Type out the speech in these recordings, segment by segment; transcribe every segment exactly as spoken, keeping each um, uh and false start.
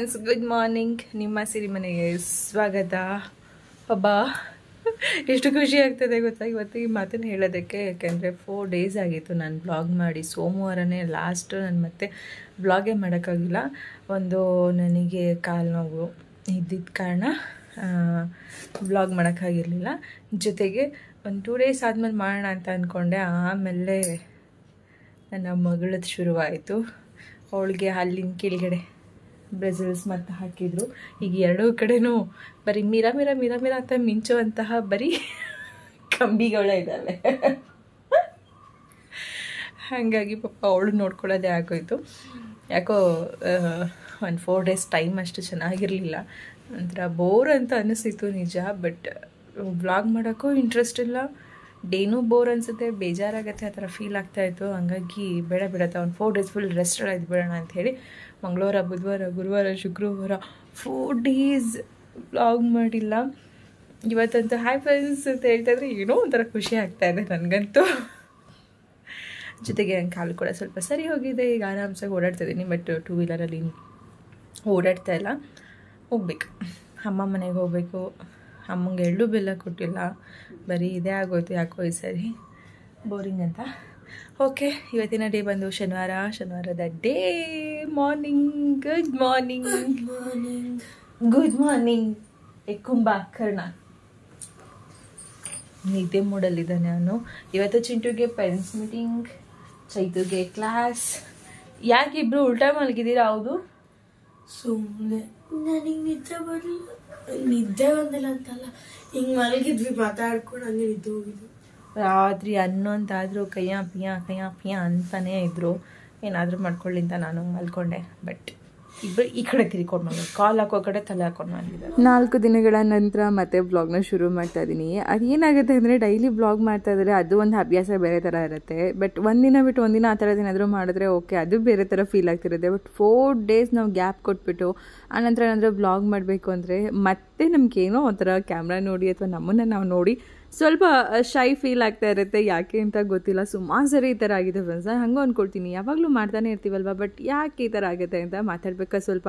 Friends, good morning. ನಿಮ್ಮ ಸಿರಿ ಮನೆಗೆ ಸ್ವಾಗತ. ಹಬ್ಬ ಎಷ್ಟು ಖುಷಿ ಆಗ್ತದೆ ಗೊತ್ತಾ ಇವತ್ತು ಈ ಮಾತನ್ನು ಹೇಳೋದಕ್ಕೆ. ಯಾಕೆಂದರೆ ಫೋರ್ ಡೇಸ್ ಆಗಿತ್ತು ನಾನು ಬ್ಲಾಗ್ ಮಾಡಿ. ಸೋಮವಾರನೇ ಲಾಸ್ಟ್ ನಾನು ಮತ್ತೆ ಬ್ಲಾಗೇ ಮಾಡೋಕ್ಕಾಗಿಲ್ಲ. ಒಂದು ನನಗೆ ಕಾಲು ನೋವು ಇದ್ದಿದ್ದ ಕಾರಣ ಬ್ಲಾಗ್ ಮಾಡೋಕ್ಕಾಗಿರಲಿಲ್ಲ. ಜೊತೆಗೆ ಒಂದು ಟೂ ಡೇಸ್ ಆದಮೇಲೆ ಮಾಡೋಣ ಅಂತ ಅಂದ್ಕೊಂಡೆ. ಆಮೇಲೆ ನನ್ನ ಮಗಳದ್ದು ಶುರುವಾಯಿತು. ಅವಳಿಗೆ ಅಲ್ಲಿನ ಕೆಳಗಡೆ ಬ್ರೆಸಲ್ಸ್ ಮತ್ತು ಹಾಕಿದ್ರು. ಈಗ ಎರಡೂ ಕಡೆನೂ ಬರೀ ಮಿರ ಮಿರ ಮಿರ ಮಿರ ಅಂತ ಮಿಂಚುವಂತಹ ಬರೀ ಕಂಬಿಗಳೇ ಇದ್ದಾವೆ. ಹಾಗಾಗಿ ಪಾಪ ಅವಳು ನೋಡ್ಕೊಳ್ಳೋದೇ ಆಗೋಯ್ತು. ಯಾಕೋ ಒಂದು ಫೋರ್ ಡೇಸ್ ಟೈಮ್ ಅಷ್ಟು ಚೆನ್ನಾಗಿರಲಿಲ್ಲ. ಒಂಥರ ಬೋರ್ ಅಂತ ಅನ್ನಿಸ್ತಿತ್ತು ನಿಜ. ಬಟ್ ವ್ಲಾಗ್ ಮಾಡೋಕ್ಕೂ ಇಂಟ್ರೆಸ್ಟ್ ಇಲ್ಲ. ಡೇನೂ ಬೋರ್ ಅನಿಸುತ್ತೆ, ಬೇಜಾರಾಗುತ್ತೆ, ಆ ಥರ ಫೀಲ್ ಆಗ್ತಾಯಿತ್ತು. ಹಂಗಾಗಿ ಬೇಡ ಬಿಡತ್ತೆ ಒಂದು ಫೋರ್ ಡೇಸ್ ಫುಲ್ ರೆಸ್ಟ್ ಆಯ್ತು ಬಿಡೋಣ ಅಂಥೇಳಿ ಮಂಗಳವಾರ, ಬುಧವಾರ, ಗುರುವಾರ, ಶುಕ್ರವಾರ ಫೋರ್ ಡೇಸ್ ವ್ಲಾಗ್ ಮಾಡಿಲ್ಲ. ಇವತ್ತಂತೂ ಹಾಯ್ ಫ್ರೆಂಡ್ಸ್ ಅಂತ ಹೇಳ್ತಾಯಿದ್ರೆ ಏನೋ ಒಂಥರ ಖುಷಿ ಆಗ್ತಾಯಿದೆ ನನಗಂತೂ. ಜೊತೆಗೆ ನನ್ನ ಕಾಲು ಕೂಡ ಸ್ವಲ್ಪ ಸರಿ ಹೋಗಿದೆ. ಈಗ ಆರಾಮ್ಸಾಗಿ ಓಡಾಡ್ತಾಯಿದ್ದೀನಿ. ಬಟ್ ಟೂ ವೀಲರಲ್ಲಿ ಓಡಾಡ್ತಾ ಇಲ್ಲ. ಹೋಗ್ಬೇಕು, ಅಮ್ಮ ಮನೆಗೆ ಹೋಗಬೇಕು. ಅಮ್ಮಂಗೆ ಎಳ್ಳು ಬೆಲ್ಲ ಕೊಟ್ಟಿಲ್ಲ, ಬರೀ ಇದೇ ಆಗೋಯ್ತು ಯಾಕೋ ಈ ಸರಿ ಬೋರಿಂಗ್ ಅಂತ. ಓಕೆ, ಇವತ್ತಿನ ಡೇ ಬಂದು ಶನಿವಾರ. ಶನಿವಾರದ day morning. Good morning morning good morning. ಎಕ್ಕುಂಬ ಕರ್ಣ ನಿದ್ದೆ ಮೂಡಲ್ಲಿದ್ದಾನೆ ಅವನು. ಇವತ್ತು ಚಿಂಟುಗೆ ಪೇರೆಂಟ್ಸ್ ಮೀಟಿಂಗ್, ಚೈತುಗೆ ಕ್ಲಾಸ್. ಯಾಕೆ ಇಬ್ಬರು ಉಲ್ಟಾ ಮಲಗಿದ್ದೀರಾ? ಹೌದು, ಸುಮ್ಮನೆ ನನಗೆ ನಿದ್ದೆ ಬರಲಿಲ್ಲ. ನಿದ್ದೆ ಬಂದಿಲ್ಲ ಅಂತಲ್ಲ, ಹಿಂಗೆ ಮಲಗಿದ್ವಿ ಮಾತಾಡ್ಕೊಂಡು ಹಂಗೆ ನಿದ್ದೆ ಹೋಗಿದ್ವಿ. ರಾತ್ರಿ ಹನ್ನೊಂದಾದರೂ ಕಯ್ಯ ಪಿಯ ಕಯ್ಯ ಪಿಯ ಅಂತಾನೇ ಇದ್ದರು. ಏನಾದರೂ ಮಾಡ್ಕೊಳ್ಳಿ ಅಂತ ನಾನು ಮಲ್ಕೊಂಡೆ. ಬಟ್ ಇಬ್ಬರು ಈ ಕಡೆ ತಿರ್ಕೊಂಡು ಮಲಗಿ ಕಾಲ್ ಹಾಕೋ ಕಡೆ ತಲೆ ಹಾಕೊಂಡು ಮಲಗಿದ್ದಾರೆ. ನಾಲ್ಕು ದಿನಗಳ ನಂತರ ಮತ್ತೆ ಬ್ಲಾಗ್ನ ಶುರು ಮಾಡ್ತಾ ಇದ್ದೀನಿ. ಅದೇನಾಗುತ್ತೆ ಅಂದರೆ ಡೈಲಿ ಬ್ಲಾಗ್ ಮಾಡ್ತಾ ಇದ್ದಾರೆ, ಅದು ಒಂದು ಅಭ್ಯಾಸ ಬೇರೆ ಥರ ಇರುತ್ತೆ. ಬಟ್ ಒಂದಿನ ಬಿಟ್ಟು ಒಂದಿನ ಆ ಥರದ್ದು ಏನಾದರೂ ಮಾಡಿದ್ರೆ ಓಕೆ, ಅದು ಬೇರೆ ಥರ ಫೀಲ್ ಆಗ್ತಿರುತ್ತೆ. ಬಟ್ ಫೋರ್ ಡೇಸ್ ನಾವು ಗ್ಯಾಪ್ ಕೊಟ್ಬಿಟ್ಟು ಆನಂತರ ಏನಾದರೂ ಬ್ಲಾಗ್ ಮಾಡಬೇಕು ಅಂದರೆ ಮತ್ತೆ ನಮಗೇನೋ ಒಂಥರ ಕ್ಯಾಮ್ರಾ ನೋಡಿ ಅಥವಾ ನಮ್ಮನ್ನು ನಾವು ನೋಡಿ ಸ್ವಲ್ಪ ಶೈ ಫೀಲ್ ಆಗ್ತಾ ಇರುತ್ತೆ. ಯಾಕೆ ಅಂತ ಗೊತ್ತಿಲ್ಲ. ಸುಮಾರು ಸರಿ ಈ ಥರ ಆಗಿದೆ ಫ್ರೆಂಡ್ಸ್. ನಾನು ಹಂಗೆ ಅಂದ್ಕೊಳ್ತೀನಿ, ಯಾವಾಗಲೂ ಮಾಡ್ತಾನೆ ಇರ್ತೀವಲ್ವ, ಬಟ್ ಯಾಕೆ ಈ ಥರ ಆಗುತ್ತೆ ಅಂತ ಮಾತಾಡ್ಬೇಕಾದ್ರೆ ಸ್ವಲ್ಪ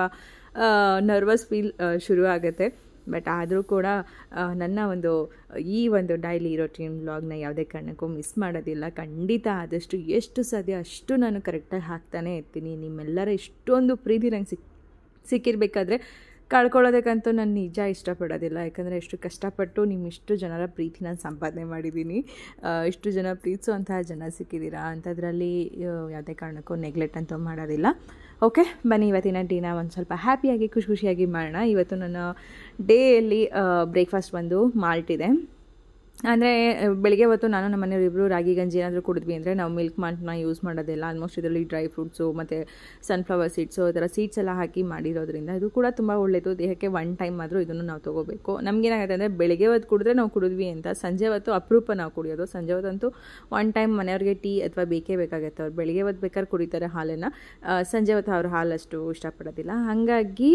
ನರ್ವಸ್ ಫೀಲ್ ಶುರು ಆಗುತ್ತೆ. ಬಟ್ ಆದರೂ ಕೂಡ ನನ್ನ ಒಂದು ಈ ಒಂದು ಡೈಲಿ ರೊಟೀನ್ ವ್ಲಾಗ್ನ ಯಾವುದೇ ಕಾರಣಕ್ಕೂ ಮಿಸ್ ಮಾಡೋದಿಲ್ಲ. ಖಂಡಿತ ಆದಷ್ಟು ಎಷ್ಟು ಸಾಧ್ಯ ಅಷ್ಟು ನಾನು ಕರೆಕ್ಟಾಗಿ ಹಾಕ್ತಾನೆ ಇರ್ತೀನಿ. ನಿಮ್ಮೆಲ್ಲರ ಇಷ್ಟೊಂದು ಪ್ರೀತಿ ನಂಗೆ ಸಿಕ್ ಸಿಕ್ಕಿರಬೇಕಾದ್ರೆ ಕಳ್ಕೊಳ್ಳೋದಕ್ಕಂತೂ ನಾನು ನಿಜ ಇಷ್ಟಪಡೋದಿಲ್ಲ. ಯಾಕಂದರೆ ಎಷ್ಟು ಕಷ್ಟಪಟ್ಟು ನಿಮ್ಮ ಇಷ್ಟು ಜನರ ಪ್ರೀತಿ ನಾನು ಸಂಪಾದನೆ ಮಾಡಿದ್ದೀನಿ. ಇಷ್ಟು ಜನ ಪ್ರೀತಿಸುವಂತಹ ಜನ ಸಿಕ್ಕಿದ್ದೀರಾ ಅಂಥದ್ರಲ್ಲಿ ಯಾವುದೇ ಕಾರಣಕ್ಕೂ ನೆಗ್ಲೆಕ್ಟ್ ಅಂತೂ ಮಾಡೋದಿಲ್ಲ. ಓಕೆ, ಬನ್ನಿ ಇವತ್ತಿನ ಡೇನ ಒಂದು ಸ್ವಲ್ಪ ಹ್ಯಾಪಿಯಾಗಿ ಖುಷಿ ಖುಷಿಯಾಗಿ ಮಾಡೋಣ. ಇವತ್ತು ನನ್ನ ಡೇಯಲ್ಲಿ ಬ್ರೇಕ್ಫಾಸ್ಟ್ ಬಂದು ಮಾಲ್ಟ್ ಇದೆ. ಅಂದರೆ ಬೆಳಗ್ಗೆ ಹೊತ್ತು ನಾನು ನಮ್ಮ ಮನೆಯವರಿಬ್ಬರು ರಾಗಿ ಗಂಜಿ ಏನಾದರೂ ಕುಡಿದ್ವಿ ಅಂದರೆ ನಾವು ಮಿಲ್ಕ್ ಮಾಲ್ಟ್ನ ಯೂಸ್ ಮಾಡೋದಿಲ್ಲ. ಆಲ್ಮೋಸ್ಟ್ ಇದರಲ್ಲಿ ಡ್ರೈ ಫ್ರೂಟ್ಸು ಮತ್ತು ಸನ್ಫ್ಲವರ್ ಸೀಡ್ಸು ಈ ಥರ ಸೀಡ್ಸ್ ಎಲ್ಲ ಹಾಕಿ ಮಾಡಿರೋದ್ರಿಂದ ಇದು ಕೂಡ ತುಂಬ ಒಳ್ಳೆಯದು. ದೇಹಕ್ಕೆ ಒನ್ ಟೈಮ್ ಆದರೂ ಇದನ್ನು ನಾವು ತೊಗೋಬೇಕು. ನಮಗೇನಾಗುತ್ತೆ ಅಂದರೆ ಬೆಳಗ್ಗೆ ಹೊತ್ತು ಕುಡಿದ್ರೆ ನಾವು ಕುಡಿದ್ವಿ ಅಂತ, ಸಂಜೆ ಹೊತ್ತು ಅಪರೂಪ ನಾವು ಕುಡಿಯೋದು. ಸಂಜೆ ಹೊತ್ತಂತೂ ಒನ್ ಟೈಮ್ ಮನೆಯವ್ರಿಗೆ ಟೀ ಅಥವಾ ಬೇಕೇ ಬೇಕಾಗುತ್ತೆ. ಅವ್ರು ಬೆಳಗ್ಗೆ ಹೊತ್ತು ಬೇಕಾದ್ರೆ ಕುಡಿತಾರೆ ಹಾಲನ್ನು, ಸಂಜೆ ಹೊತ್ತು ಅವ್ರು ಹಾಲಷ್ಟು ಇಷ್ಟಪಡೋದಿಲ್ಲ. ಹಾಗಾಗಿ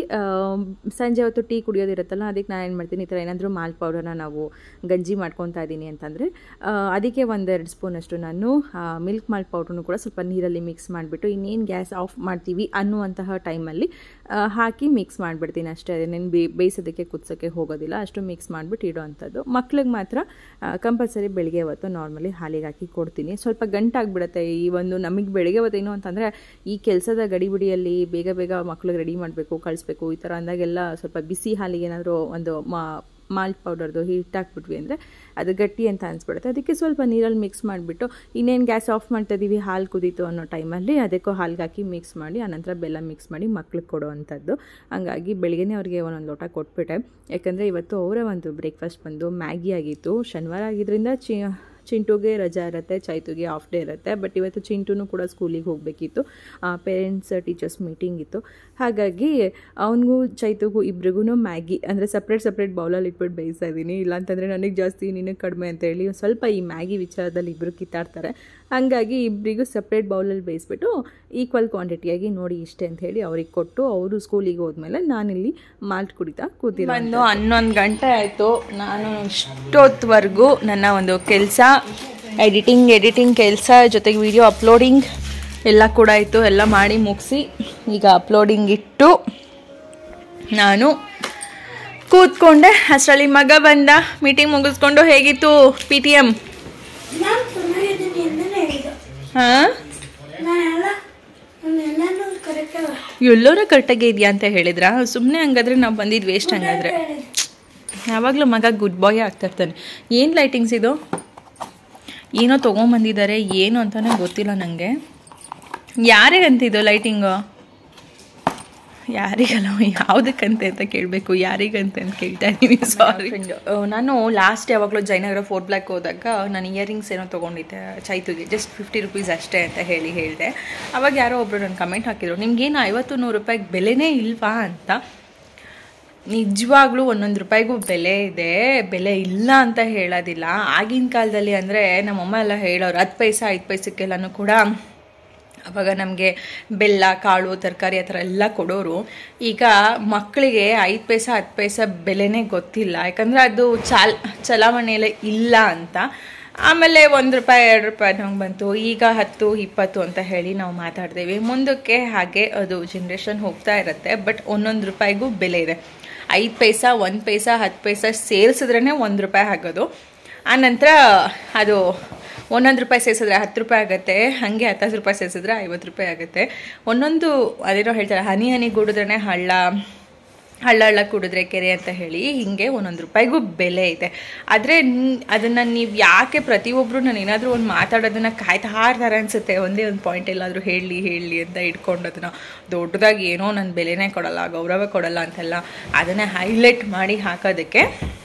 ಸಂಜೆ ಹೊತ್ತು ಟೀ ಕುಡಿಯೋದಿರುತ್ತಲ್ಲ, ಅದಕ್ಕೆ ನಾನು ಏನು ಮಾಡ್ತೀನಿ, ಈ ಥರ ಏನಾದರೂ ಮಾಲ್ಟ್ ಪೌಡರ್ನ ನಾವು ಗಂಜಿ ಮಾಡ್ಕೊಂಡು ಇದ್ದೀನಿ ಅಂತಂದರೆ ಅದಕ್ಕೆ ಒಂದೆರಡು ಸ್ಪೂನಷ್ಟು ನಾನು ಮಿಲ್ಕ್ ಮಾಲ್ಟ್ ಪೌಡ್ರನ್ನು ಕೂಡ ಸ್ವಲ್ಪ ನೀರಲ್ಲಿ ಮಿಕ್ಸ್ ಮಾಡಿಬಿಟ್ಟು ಇನ್ನೇನು ಗ್ಯಾಸ್ ಆಫ್ ಮಾಡ್ತೀವಿ ಅನ್ನುವಂತಹ ಟೈಮಲ್ಲಿ ಹಾಕಿ ಮಿಕ್ಸ್ ಮಾಡಿಬಿಡ್ತೀನಿ ಅಷ್ಟೇ. ಅದೇನೇನು ಬೇ ಬೇಯಿಸೋದಕ್ಕೆ ಕುದಿಸೋಕ್ಕೆ ಹೋಗೋದಿಲ್ಲ. ಅಷ್ಟು ಮಿಕ್ಸ್ ಮಾಡಿಬಿಟ್ಟು ಇಡೋ ಅಂಥದ್ದು. ಮಕ್ಳಿಗೆ ಮಾತ್ರ ಕಂಪಲ್ಸರಿ ಬೆಳಗ್ಗೆ ಹೊತ್ತು ನಾರ್ಮಲಿ ಹಾಲಿಗೆ ಹಾಕಿ ಕೊಡ್ತೀನಿ. ಸ್ವಲ್ಪ ಗಂಟಾಗಿಬಿಡುತ್ತೆ ಈ ಒಂದು ನಮಗೆ ಬೆಳಗ್ಗೆ ಹೊತ್ತು ಏನು ಅಂತಂದರೆ ಈ ಕೆಲಸದ ಗಡಿಬಿಡಿಯಲ್ಲಿ ಬೇಗ ಬೇಗ ಮಕ್ಳಿಗೆ ರೆಡಿ ಮಾಡಬೇಕು, ಕಳಿಸ್ಬೇಕು, ಈ ಥರ ಅಂದಾಗೆಲ್ಲ ಸ್ವಲ್ಪ ಬಿಸಿ ಹಾಲಿಗೆ ಏನಾದರೂ ಒಂದು ಮಾ ಮಾಲ್ಟ್ ಪೌಡರ್ದು ಹಿಟ್ಟಾಕ್ಬಿಟ್ವಿ ಅಂದರೆ ಅದು ಗಟ್ಟಿ ಅಂತ ಅನಿಸ್ಬಿಡುತ್ತೆ. ಅದಕ್ಕೆ ಸ್ವಲ್ಪ ನೀರಲ್ಲಿ ಮಿಕ್ಸ್ ಮಾಡಿಬಿಟ್ಟು ಇನ್ನೇನು ಗ್ಯಾಸ್ ಆಫ್ ಮಾಡ್ತಾ ಇದ್ದೀವಿ, ಹಾಲು ಕುದೀತು ಅನ್ನೋ ಟೈಮಲ್ಲಿ ಅದಕ್ಕೂ ಹಾಲ್ಗೆ ಹಾಕಿ ಮಿಕ್ಸ್ ಮಾಡಿ ಆನಂತರ ಬೆಲ್ಲ ಮಿಕ್ಸ್ ಮಾಡಿ ಮಕ್ಳಿಗೆ ಕೊಡೋ ಅಂಥದ್ದು. ಹಾಗಾಗಿ ಬೆಳಗ್ಗೆನೇ ಅವ್ರಿಗೆ ಒಂದೊಂದು ಲೋಟ ಕೊಟ್ಬಿಟ್ಟೆ. ಯಾಕಂದರೆ ಇವತ್ತು ಅವರ ಒಂದು ಬ್ರೇಕ್ಫಾಸ್ಟ್ ಬಂದು ಮ್ಯಾಗಿ ಆಗಿತ್ತು. ಶನಿವಾರ ಆಗಿದ್ದರಿಂದ ಚಿ ಚಿಂಟುಗೆ ರಜಾ ಇರುತ್ತೆ, ಚೈತುಗೆ ಆಫ್ ಡೇ ಇರುತ್ತೆ. ಬಟ್ ಇವತ್ತು ಚಿಂಟುನು ಕೂಡ ಸ್ಕೂಲಿಗೆ ಹೋಗಬೇಕಿತ್ತು. ಪೇರೆಂಟ್ಸ್ ಟೀಚರ್ಸ್ ಮೀಟಿಂಗ್ ಇತ್ತು. ಹಾಗಾಗಿ ಅವನಿಗೂ ಚೈತುಗೂ ಇಬ್ರಿಗೂ ಮ್ಯಾಗಿ ಅಂದರೆ ಸಪ್ರೇಟ್ ಸಪ್ರೇಟ್ ಬೌಲಲ್ಲಿ ಇಟ್ಬಿಟ್ಟು ಬೇಯಿಸ್ತಾ ಇದ್ದೀನಿ. ಇಲ್ಲಾಂತಂದರೆ ನನಗೆ ಜಾಸ್ತಿ ನಿನಗೆ ಕಡಿಮೆ ಅಂತೇಳಿ ಸ್ವಲ್ಪ ಈ ಮ್ಯಾಗಿ ವಿಚಾರದಲ್ಲಿ ಇಬ್ಬರು ಕಿತ್ತಾಡ್ತಾರೆ. ಹಾಗಾಗಿ ಇಬ್ಬರಿಗೂ ಸಪ್ರೇಟ್ ಬೌಲಲ್ಲಿ ಬೇಯಿಸ್ಬಿಟ್ಟು ಈಕ್ವಲ್ ಕ್ವಾಂಟಿಟಿಯಾಗಿ ನೋಡಿ ಇಷ್ಟೇ ಅಂತ ಹೇಳಿ ಅವ್ರಿಗೆ ಕೊಟ್ಟು ಅವರು ಸ್ಕೂಲಿಗೆ ಹೋದ್ಮೇಲೆ ನಾನಿಲ್ಲಿ ಮಾಲ್ಟ್ ಕುಡಿತಾ ಕೂತಿದ್ದೆ. ಬಂದು ಹನ್ನೊಂದು ಗಂಟೆ ಆಯಿತು. ನಾನು ಇಷ್ಟೊತ್ತವರೆಗೂ ನನ್ನ ಒಂದು ಕೆಲಸ ಎಡಿಟಿಂಗ್ ಎಡಿಟಿಂಗ್ ಕೆಲಸ ಜೊತೆಗೆ ವಿಡಿಯೋ ಅಪ್ಲೋಡಿಂಗ್ ಎಲ್ಲ ಕೂಡ ಇತ್ತು. ಎಲ್ಲ ಮಾಡಿ ಮುಗಿಸಿ ಈಗ ಅಪ್ಲೋಡಿಂಗ್ ಇಟ್ಟು ನಾನು ಕೂತ್ಕೊಂಡೆ. ಅಷ್ಟರಲ್ಲಿ ಮಗ ಬಂದ. ಮೀಟಿಂಗ್ ಮುಗಿಸ್ಕೊಂಡು ಹೇಗಿತ್ತು ಪಿ ಟಿ ಎಮ್? ಹಾಂ, ಎಲ್ಲರೂ ಕರೆಕ್ಟಾಗಿ ಇದೆಯಾ ಅಂತ ಹೇಳಿದ್ರಾ? ಸುಮ್ಮನೆ ಹಂಗಾದ್ರೆ ನಾವು ಬಂದಿದ್ದು ವೇಸ್ಟ್. ಹಂಗಾದ್ರೆ ಯಾವಾಗಲೂ ಮಗ ಗುಡ್ ಬಾಯ್ ಆಗ್ತಾ ಇರ್ತಾನೆ. ಏನು ಲೈಟಿಂಗ್ಸ್ ಇದು? ಏನೋ ತೊಗೊಂಬಂದಿದ್ದಾರೆ, ಏನು ಅಂತಲೇ ಗೊತ್ತಿಲ್ಲ ನನಗೆ. ಯಾರಿಗಂತಿದ್ದು ಲೈಟಿಂಗು? ಯಾರಿಗಲ್ಲ, ಯಾವುದಕ್ಕಂತೆ ಅಂತ ಕೇಳಬೇಕು. ಯಾರಿಗಂತೆ ಅಂತ ಕೇಳ್ತಾ ಇದ್ದೀನಿ, ಸಾರಿ. ನಾನು ಲಾಸ್ಟ್ ಯಾವಾಗಲೂ ಜಯನಗರ ಫೋರ್ಟ್ ಬ್ಲ್ಯಾಕ್ ಹೋದಾಗ ನಾನು ಇಯರಿಂಗ್ಸ್ ಏನೋ ತೊಗೊಂಡಿದ್ದೆ ಚೈತುಗೆ, ಜಸ್ಟ್ ಫಿಫ್ಟಿ ರುಪೀಸ್ ಅಷ್ಟೇ ಅಂತ ಹೇಳಿ ಹೇಳಿದೆ. ಅವಾಗ ಯಾರೋ ಒಬ್ಬರು ನನ್ನ ಕಮೆಂಟ್ ಹಾಕಿದ್ರು, ನಿಮ್ಗೇನು ಐವತ್ತು ನೂರು ರೂಪಾಯಿಗೆ ಬೆಲೆನೇ ಇಲ್ವಾ ಅಂತ. ನಿಜವಾಗ್ಲೂ ಒಂದೊಂದು ರೂಪಾಯಿಗೂ ಬೆಲೆ ಇದೆ, ಬೆಲೆ ಇಲ್ಲ ಅಂತ ಹೇಳೋದಿಲ್ಲ. ಆಗಿನ ಕಾಲದಲ್ಲಿ ಅಂದರೆ ನಮ್ಮಮ್ಮ ಎಲ್ಲ ಹೇಳೋರು ಹತ್ತು ಪೈಸೆ ಐದು ಪೈಸಕ್ಕೆಲ್ಲನೂ ಕೂಡ ಅವಾಗ ನಮಗೆ ಬೆಲ್ಲ, ಕಾಳು, ತರಕಾರಿ ಆ ಥರ ಎಲ್ಲ ಕೊಡೋರು. ಈಗ ಮಕ್ಕಳಿಗೆ ಐದು ಪೈಸೆ ಹತ್ತು ಪೈಸೆ ಬೆಲೆನೇ ಗೊತ್ತಿಲ್ಲ, ಯಾಕಂದರೆ ಅದು ಚಾಲ್ ಚಲಾವಣೆಯಲ್ಲೇ ಇಲ್ಲ ಅಂತ. ಆಮೇಲೆ ಒಂದು ರೂಪಾಯಿ ಎರಡು ರೂಪಾಯಿ ನಂಗೆ ಬಂತು, ಈಗ ಹತ್ತು ಇಪ್ಪತ್ತು ಅಂತ ಹೇಳಿ ನಾವು ಮಾತಾಡ್ತೀವಿ. ಮುಂದಕ್ಕೆ ಹಾಗೆ ಅದು ಜನ್ರೇಷನ್ ಹೋಗ್ತಾ ಇರುತ್ತೆ. ಬಟ್ ಒಂದೊಂದು ರೂಪಾಯಿಗೂ ಬೆಲೆ ಇದೆ. ಐದು ಪೈಸೆ ಒಂದು ಪೈಸೆ ಹತ್ತು ಪೈಸೆ ಸೇರಿಸಿದ್ರೇ ಒಂದು ರೂಪಾಯಿ ಆಗೋದು. ಆನಂತರ ಅದು ಒಂದೊಂದು ರೂಪಾಯಿ ಸೇರಿಸಿದ್ರೆ ಹತ್ತು ರೂಪಾಯಿ ಆಗುತ್ತೆ, ಹಾಗೆ ಹತ್ತತ್ತು ರೂಪಾಯಿ ಸೇರಿಸಿದ್ರೆ ಐವತ್ತು ರೂಪಾಯಿ ಆಗುತ್ತೆ. ಒಂದೊಂದು ಅದೇನೋ ಹೇಳ್ತಾರೆ, ಹನಿ ಹನಿ ಕುಡಿದ್ರೇ ಹಳ್ಳ, ಹಳ್ಳ ಹಳ್ಳ ಕುಡಿದ್ರೆ ಕೆರೆ ಅಂತ ಹೇಳಿ, ಹೀಗೆ ಒಂದೊಂದು ರೂಪಾಯಿಗೂ ಬೆಲೆ ಇದೆ. ಆದರೆ ಅದನ್ನು ನೀವು ಯಾಕೆ ಪ್ರತಿಯೊಬ್ಬರು ನಾನು ಏನಾದರೂ ಒಂದು ಮಾತಾಡೋದನ್ನು ಕಾಯ್ತಾ ಇರ್ತಾರೆ ಅನಿಸುತ್ತೆ. ಒಂದೇ ಒಂದು ಪಾಯಿಂಟ್ ಎಲ್ಲಾದರೂ ಹೇಳಿ ಹೇಳಿ ಅಂತ ಇಟ್ಕೊಂಡು ಅದನ್ನು ದೊಡ್ಡದಾಗಿ ಏನೋ ನನ್ನ ಬೆಲೆನೇ ಕೊಡಲ್ಲ, ಗೌರವ ಕೊಡಲ್ಲ ಅಂತೆಲ್ಲ ಅದನ್ನೇ ಹೈಲೈಟ್ ಮಾಡಿ ಹಾಕೋದಕ್ಕೆ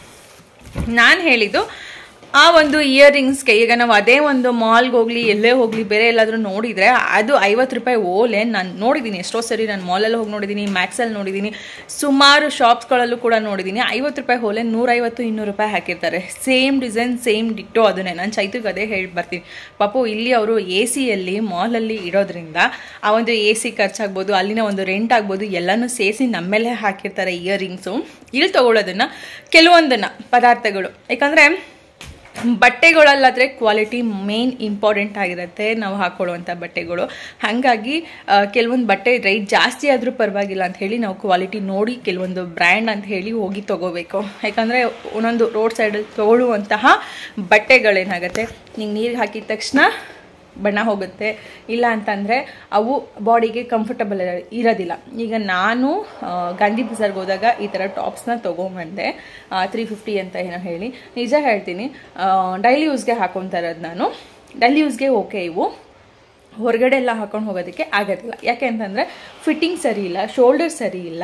ನಾನು ಹೇಳಿದ್ದು. ಆ ಒಂದು ಇಯರಿಂಗ್ಸ್ಗೆ ಈಗ ನಾವು ಅದೇ ಒಂದು ಮಾಲ್ಗೆ ಹೋಗಲಿ ಎಲ್ಲೇ ಹೋಗಲಿ ಬೇರೆ ಎಲ್ಲಾದರೂ ನೋಡಿದರೆ ಅದು ಐವತ್ತು ರೂಪಾಯಿ ಓಲೆ ನಾನು ನೋಡಿದ್ದೀನಿ ಎಷ್ಟೋ ಸರಿ. ನಾನು ಮಾಲಲ್ಲಿ ಹೋಗಿ ನೋಡಿದ್ದೀನಿ, ಮ್ಯಾಕ್ಸಲ್ಲಿ ನೋಡಿದ್ದೀನಿ, ಸುಮಾರು ಶಾಪ್ಸ್ಗಳಲ್ಲೂ ಕೂಡ ನೋಡಿದ್ದೀನಿ. ಐವತ್ತು ರೂಪಾಯಿ ಓಲೆ ನೂರೈವತ್ತು ಇನ್ನೂರು ರೂಪಾಯಿ ಹಾಕಿರ್ತಾರೆ. ಸೇಮ್ ಡಿಸೈನ್ ಸೇಮ್ ಡಿಟ್ಟೋ ಅದನ್ನೇ. ನಾನು ಚೈತುಗೆ ಅದೇ ಹೇಳಿ ಬರ್ತೀನಿ, ಪಾಪು ಇಲ್ಲಿ ಅವರು ಎ ಸಿಯಲ್ಲಿ ಮಾಲಲ್ಲಿ ಇರೋದ್ರಿಂದ ಆ ಒಂದು ಎ ಸಿ ಖರ್ಚಾಗ್ಬೋದು, ಅಲ್ಲಿನ ಒಂದು ರೆಂಟ್ ಆಗ್ಬೋದು, ಎಲ್ಲನೂ ಸೇರಿಸಿ ನಮ್ಮೇಲೆ ಹಾಕಿರ್ತಾರೆ ಇಯರಿಂಗ್ಸು. ಇಲ್ಲಿ ತೊಗೊಳ್ಳೋದನ್ನು ಕೆಲವೊಂದನ್ನು ಪದಾರ್ಥಗಳು, ಯಾಕಂದರೆ ಬಟ್ಟೆಗಳಲ್ಲಾದರೆ ಕ್ವಾಲಿಟಿ ಮೇನ್ ಇಂಪಾರ್ಟೆಂಟ್ ಆಗಿರುತ್ತೆ ನಾವು ಹಾಕ್ಕೊಳ್ಳುವಂಥ ಬಟ್ಟೆಗಳು. ಹಾಗಾಗಿ ಕೆಲವೊಂದು ಬಟ್ಟೆ ರೇಟ್ ಜಾಸ್ತಿ ಆದರೂ ಪರವಾಗಿಲ್ಲ ಅಂತ ಹೇಳಿ ನಾವು ಕ್ವಾಲಿಟಿ ನೋಡಿ ಕೆಲವೊಂದು ಬ್ರ್ಯಾಂಡ್ ಅಂತ ಹೇಳಿ ಹೋಗಿ ತೊಗೋಬೇಕು. ಯಾಕಂದರೆ ಒಂದೊಂದು ರೋಡ್ ಸೈಡಲ್ಲಿ ತೊಗೊಳ್ಳುವಂತಹ ಬಟ್ಟೆಗಳೇನಾಗುತ್ತೆ, ನೀವು ನೀರಿಗೆ ಹಾಕಿದ ತಕ್ಷಣ ಬಣ್ಣ ಹೋಗುತ್ತೆ, ಇಲ್ಲ ಅಂತಂದರೆ ಅವು ಬಾಡಿಗೆ ಕಂಫರ್ಟಬಲ್ ಇರೋದಿಲ್ಲ. ಈಗ ನಾನು ಗಾಂಧಿ ಬಜಾರ್ಗೆ ಹೋದಾಗ ಈ ಥರ ಟಾಪ್ಸ್ನ ತೊಗೊಂಬಂದೆ, ತ್ರೀ ಫಿಫ್ಟಿ ಅಂತ ಏನೋ ಹೇಳಿ. ನಿಜ ಹೇಳ್ತೀನಿ, ಡೈಲಿ ಯೂಸ್ಗೆ ಹಾಕೊತಾ ಇರೋದು ನಾನು. ಡೈಲಿ ಯೂಸ್ಗೆ ಓಕೆ, ಇವು ಹೊರಗಡೆ ಎಲ್ಲ ಹಾಕೊಂಡು ಹೋಗೋದಕ್ಕೆ ಆಗೋದಿಲ್ಲ. ಯಾಕೆ ಅಂತಂದರೆ ಫಿಟ್ಟಿಂಗ್ ಸರಿ ಇಲ್ಲ, ಶೋಲ್ಡರ್ ಸರಿ ಇಲ್ಲ,